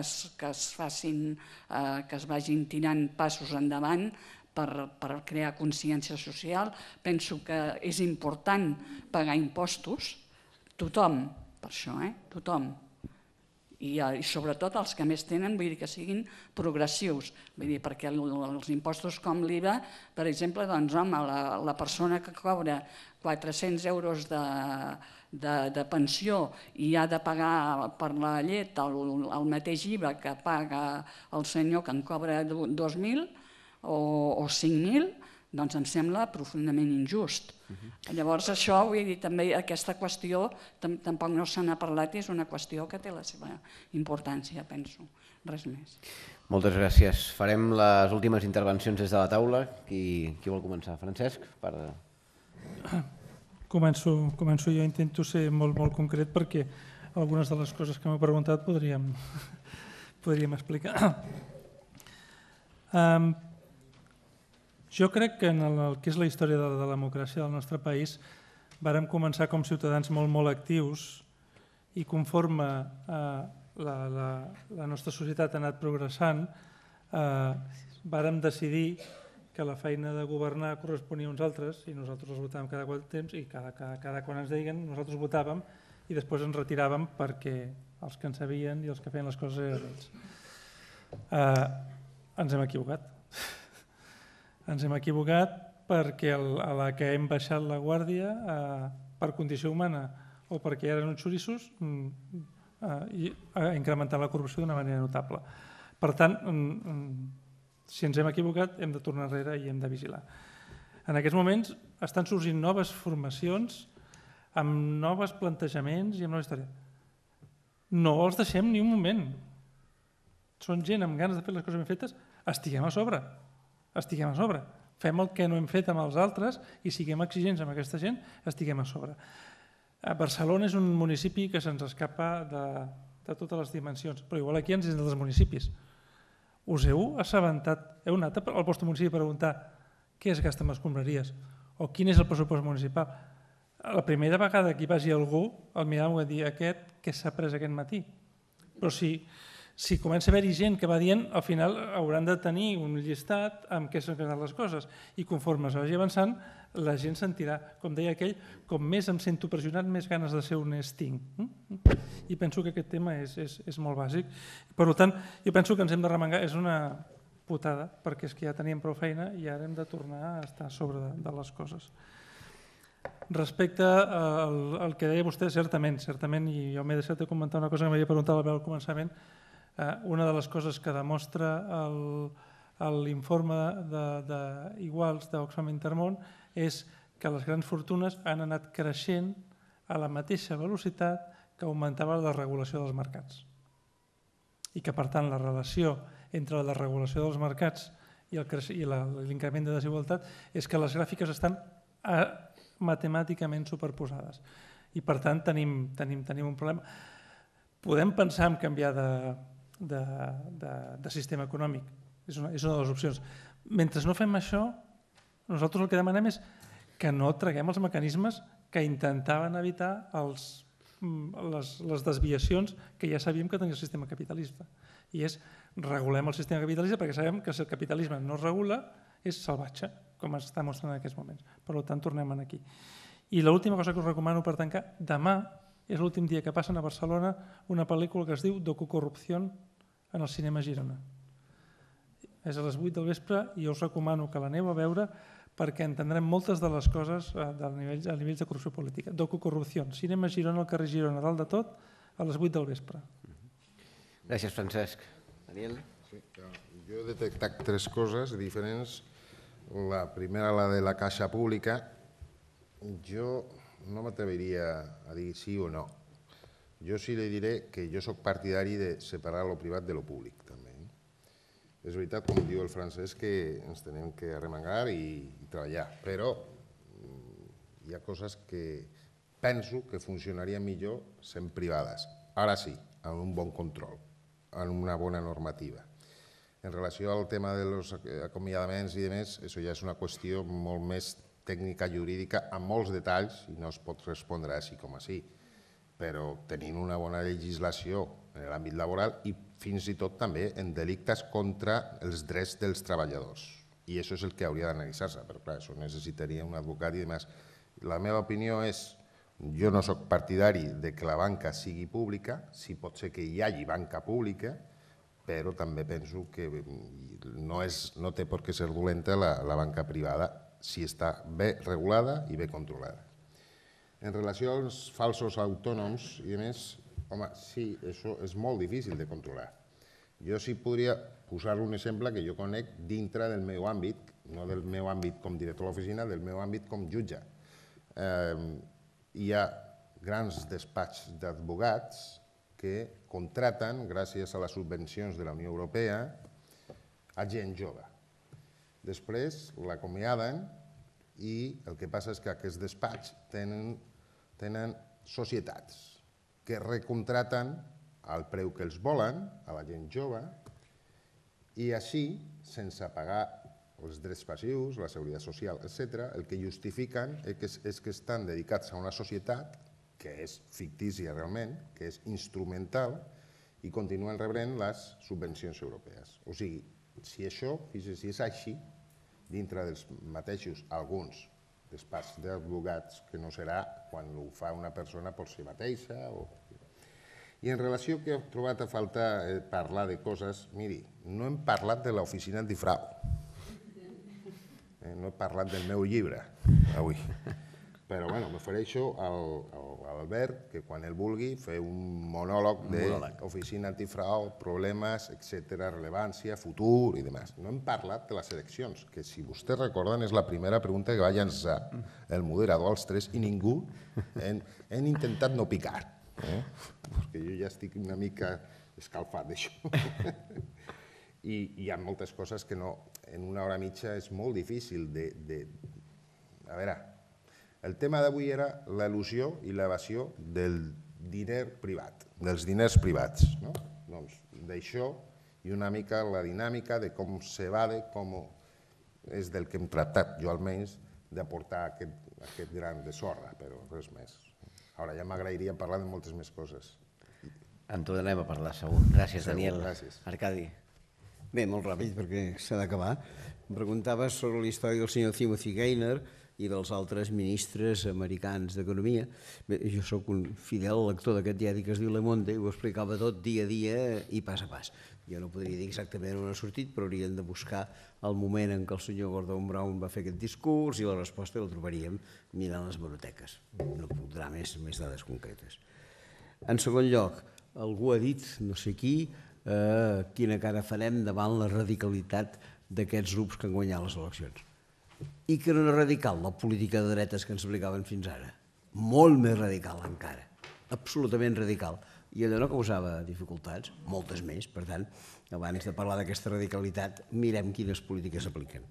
es vagin tirant passos endavant per crear consciència social. Penso que és important pagar impostos, tothom, per això, tothom. I sobretot els que més tenen, vull dir que siguin progressius, vull dir, perquè els impostos com l'IVA, per exemple, doncs home, la persona que cobra 400 euros de pensió i ha de pagar per la llet el mateix IVA que paga el senyor que en cobra 2.000 o 5.000, doncs em sembla profundament injust. Llavors això, vull dir, també aquesta qüestió tampoc no se n'ha parlat i és una qüestió que té la seva importància, penso. Res més. Moltes gràcies. Farem les últimes intervencions des de la taula. Qui vol començar? Francesc? Començo jo, intento ser molt concret perquè algunes de les coses que m'heu preguntat podríem explicar. Jo crec que en el que és la història de la democràcia del nostre país vàrem començar com ciutadans molt actius i conforme la nostra societat ha anat progressant vàrem decidir que la feina de governar corresponia a uns altres i nosaltres els votàvem cada quant temps i cada quan ens deien nosaltres votàvem i després ens retiràvem perquè els que en sabien i els que feien les coses eren ells. Ens hem equivocat. Ens hem equivocat perquè a la que hem baixat la guàrdia per condició humana o perquè eren uns xoriços ha incrementat la corrupció d'una manera notable. Per tant, si ens hem equivocat hem de tornar enrere i hem de vigilar. En aquests moments estan sorgint noves formacions amb nous plantejaments i amb nova història. No els deixem ni un moment. Són gent amb ganes de fer les coses ben fetes, estiguem a sobre. Estiguem a sobre. Fem el que no hem fet amb els altres i siguem exigents amb aquesta gent, estiguem a sobre. Barcelona és un municipi que se'ns escapa de totes les dimensions, però igual aquí ens és dels municipis. Us heu assabentat, heu anat al vostre municipi a preguntar què es gasta amb escombraries o quin és el pressupost municipal? La primera vegada que hi vagi algú, el miràvem i va dir aquest que s'ha pres aquest matí. Però si comença a haver-hi gent que va dient, al final hauran de tenir un llistat amb què s'han quedat les coses i conforme es vagi avançant la gent sentirà, com deia aquell, com més em sento pressionat, més ganes de ser honest tinc. I penso que aquest tema és molt bàsic. Per tant, jo penso que ens hem de remengar, és una putada, perquè és que ja teníem prou feina i ara hem de tornar a estar a sobre de les coses. Respecte al que deia vostè, certament, i jo m'he deixat de comentar una cosa que m'havia preguntat al començament, una de les coses que demostra l'informe d'Iguals d'Oxfam Intermón és que les grans fortunes han anat creixent a la mateixa velocitat que augmentava la regulació dels mercats. I que, per tant, la relació entre la regulació dels mercats i l'increment de desigualtat és que les gràfiques estan matemàticament superposades. I, per tant, tenim un problema. Podem pensar en canviar de sistema econòmic, és una de les opcions. Mentre no fem això, nosaltres el que demanem és que no traguem els mecanismes que intentaven evitar les desviacions que ja sabíem que tenia el sistema capitalista. I és regulem el sistema capitalista perquè sabem que si el capitalisme no es regula és salvatge, com està mostrant en aquests moments. Per tant, tornem aquí. I l'última cosa que us recomano per tancar, demà és l'últim dia que passen a Barcelona una pel·lícula que es diu Docucorrupción en el cinema Girona. És a les 8 del vespre i us recomano que l'aneu a veure perquè entendrem moltes de les coses a nivells de corrupció política. Docucorrupción, cinema Girona, al carrer Girona, dalt de tot, a les 8 del vespre. Gràcies, Francesc. Daniel? Sí, jo he detectat 3 coses diferents. La primera, la de la caixa pública. Jo no m'atreviria a dir sí o no. Jo sí li diré que jo soc partidari de separar lo privat de lo públic, també. És veritat, com diu el Francesc, que ens tenim que arremangar i treballar, però hi ha coses que penso que funcionarien millor sent privades. Ara sí, amb un bon control, amb una bona normativa. En relació al tema dels acomiadaments i demés, això ja és una qüestió molt més tècnica jurídica amb molts detalls i no es pot respondre així com així, però tenint una bona legislació en l'àmbit laboral i fins i tot també en delictes contra els drets dels treballadors. I això és el que hauria d'analitzar-se, però clar, això necessitaria un advocat i demés. La meva opinió és, jo no soc partidari de que la banca sigui pública, sí pot ser que hi hagi banca pública, però també penso que no té per què ser dolenta la banca privada si està bé regulada i bé controlada. En relació als falsos autònoms i més, home, sí, això és molt difícil de controlar. Jo sí podria posar un exemple que jo conec dintre del meu àmbit, no del meu àmbit com director de l'oficina, del meu àmbit com jutge. Hi ha grans despatxos d'advocats que contraten, gràcies a les subvencions de la Unió Europea, a gent jove. Després l'acomiaden i el que passa és que aquests despatxos tenen societats que recontraten al preu que els volen, a la gent jove, i així, sense pagar els drets passius, la seguretat social, etc., el que justifiquen és que estan dedicats a una societat que és fictícia realment, que és instrumental, i continuen rebent les subvencions europees. O sigui, si això, si és així, dintre dels mateixos, alguns despatx d'advocats, que no serà quan ho fa una persona per si mateixa. I en relació que he trobat a faltar parlar de coses, miri, no hem parlat de l'oficina antifrau. No he parlat del meu llibre avui. Però bueno, m'ofereixo a l'Albert que quan ell vulgui fer un monòleg d'oficina antifrau, problemes, etc., rellevància, futur i demás. No hem parlat de les eleccions, que si vostès recorden és la primera pregunta que va llançar el moderador als tres i ningú hem intentat no picar, perquè jo ja estic una mica escalfat d'això. I hi ha moltes coses que en una hora mitja és molt difícil de... A veure, el tema d'avui era l'elusió i l'evasió del diner privat, dels diners privats. Doncs d'això i una mica la dinàmica de com s'evade, com és del que hem tractat, jo almenys, d'aportar aquest gran de sorra, però res més. Ara ja m'agrairia parlar de moltes més coses. En tornarem a parlar, segur. Gràcies, Daniel. Gràcies. Arcadi. Bé, molt ràpid, perquè s'ha d'acabar. Em preguntaves sobre la història del senyor Timothy Geithner i dels altres ministres americans d'Economia. Jo sóc un fidel lector d'aquest diari que es diu Le Monde i ho explicava tot dia a dia i pas a pas. Jo no podria dir exactament on ha sortit, però hauríem de buscar el moment en què el senyor Gordon Brown va fer aquest discurs i la resposta la trobaríem mirant les hemeroteques. No puc donar més dades concretes. En segon lloc, algú ha dit, no sé qui, quina cara farem davant la radicalitat d'aquests grups que han guanyat les eleccions. I que no era radical la política de dretes que ens aplicaven fins ara. Molt més radical encara, absolutament radical. I allò no causava dificultats, moltes més. Per tant, abans de parlar d'aquesta radicalitat, mirem quines polítiques s'apliquen.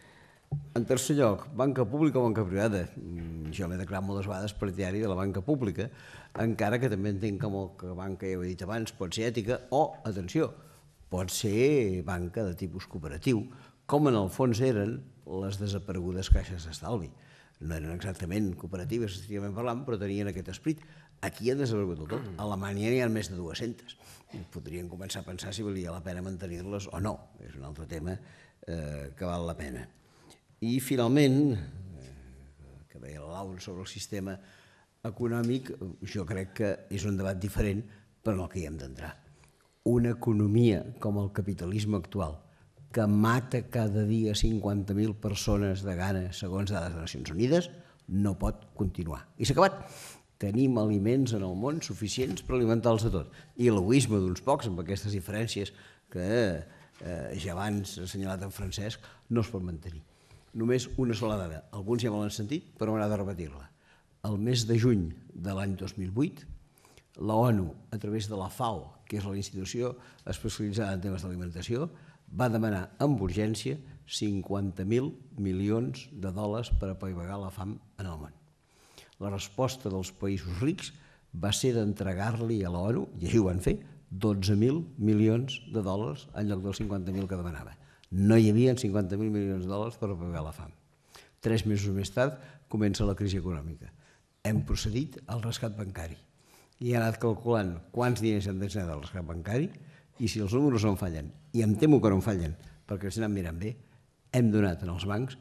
En tercer lloc, banca pública o banca privada? Jo m'he declarat moltes vegades partidari de la banca pública, encara que també entenc que la banca, ja ho he dit abans, pot ser ètica o, atenció, pot ser banca de tipus cooperatiu, com en el fons eren les desaparegudes caixes d'estalvi. No eren exactament cooperatives, estrictament parlant, però tenien aquest esperit. Aquí han desaparegut del tot. A Alemanya n'hi ha més de 200. Podrien començar a pensar si valia la pena mantenir-les o no. És un altre tema que val la pena. I finalment, que deia la Laura sobre el sistema econòmic, jo crec que és un debat diferent per al que hi hem d'entrar. Una economia com el capitalisme actual, que mata cada dia 50.000 persones de gana, segons dades de Nacions Unides, no pot continuar. I s'ha acabat. Tenim aliments en el món suficients per alimentar-los a tot. I l'egoisme d'uns pocs, amb aquestes diferències que ja abans ha assenyalat en Francesc, no es pot mantenir. Només una sola dada. Alguns ja me l'han sentit, però m'agrada repetir-la. El mes de juny de l'any 2008, la ONU, a través de la FAO, que és la institució especialitzada en temes d'alimentació, va demanar amb urgència 50.000 milions de dòlars per apaivagar la fam en el món. La resposta dels països rics va ser d'entregar-li a l'ONU, i així ho van fer, 12.000 milions de dòlars en lloc dels 50.000 que demanava. No hi havia 50.000 milions de dòlars per apaivagar la fam. 3 mesos més tard comença la crisi econòmica. Hem procedit al rescat bancari i he anat calculant quants diners hem destinat al rescat bancari i si els números no em fallen, i em temo que no em fallen, perquè si anem mirant bé, hem donat als bancs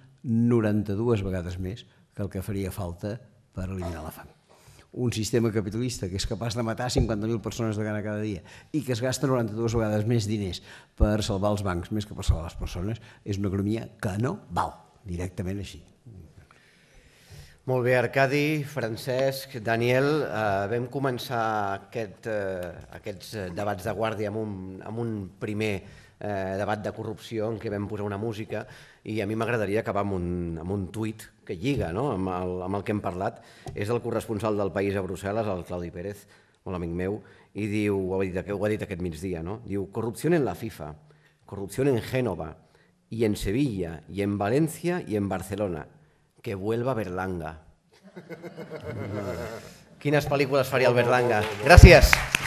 92 vegades més que el que faria falta per eliminar la fam. Un sistema capitalista que és capaç de matar 50.000 persones de gana cada dia i que es gasta 92 vegades més diners per salvar els bancs més que per salvar les persones és una economia que no val, directament així. Molt bé, Arcadi, Francesc, Daniel, vam començar aquests debats de guàrdia amb un primer debat de corrupció en què vam posar una música i a mi m'agradaria acabar amb un tuit que lliga amb el que hem parlat. És el corresponsal del País a Brussel·les, el Claudi Pérez, molt amic meu, i diu, ho ha dit aquest migdia, diu: corrupció en la FIFA, corrupció en Génova, y en Sevilla, y en Valencia, y en Barcelona. Que vuelva Berlanga. Quines pel·lícules faria el Berlanga? Gràcies.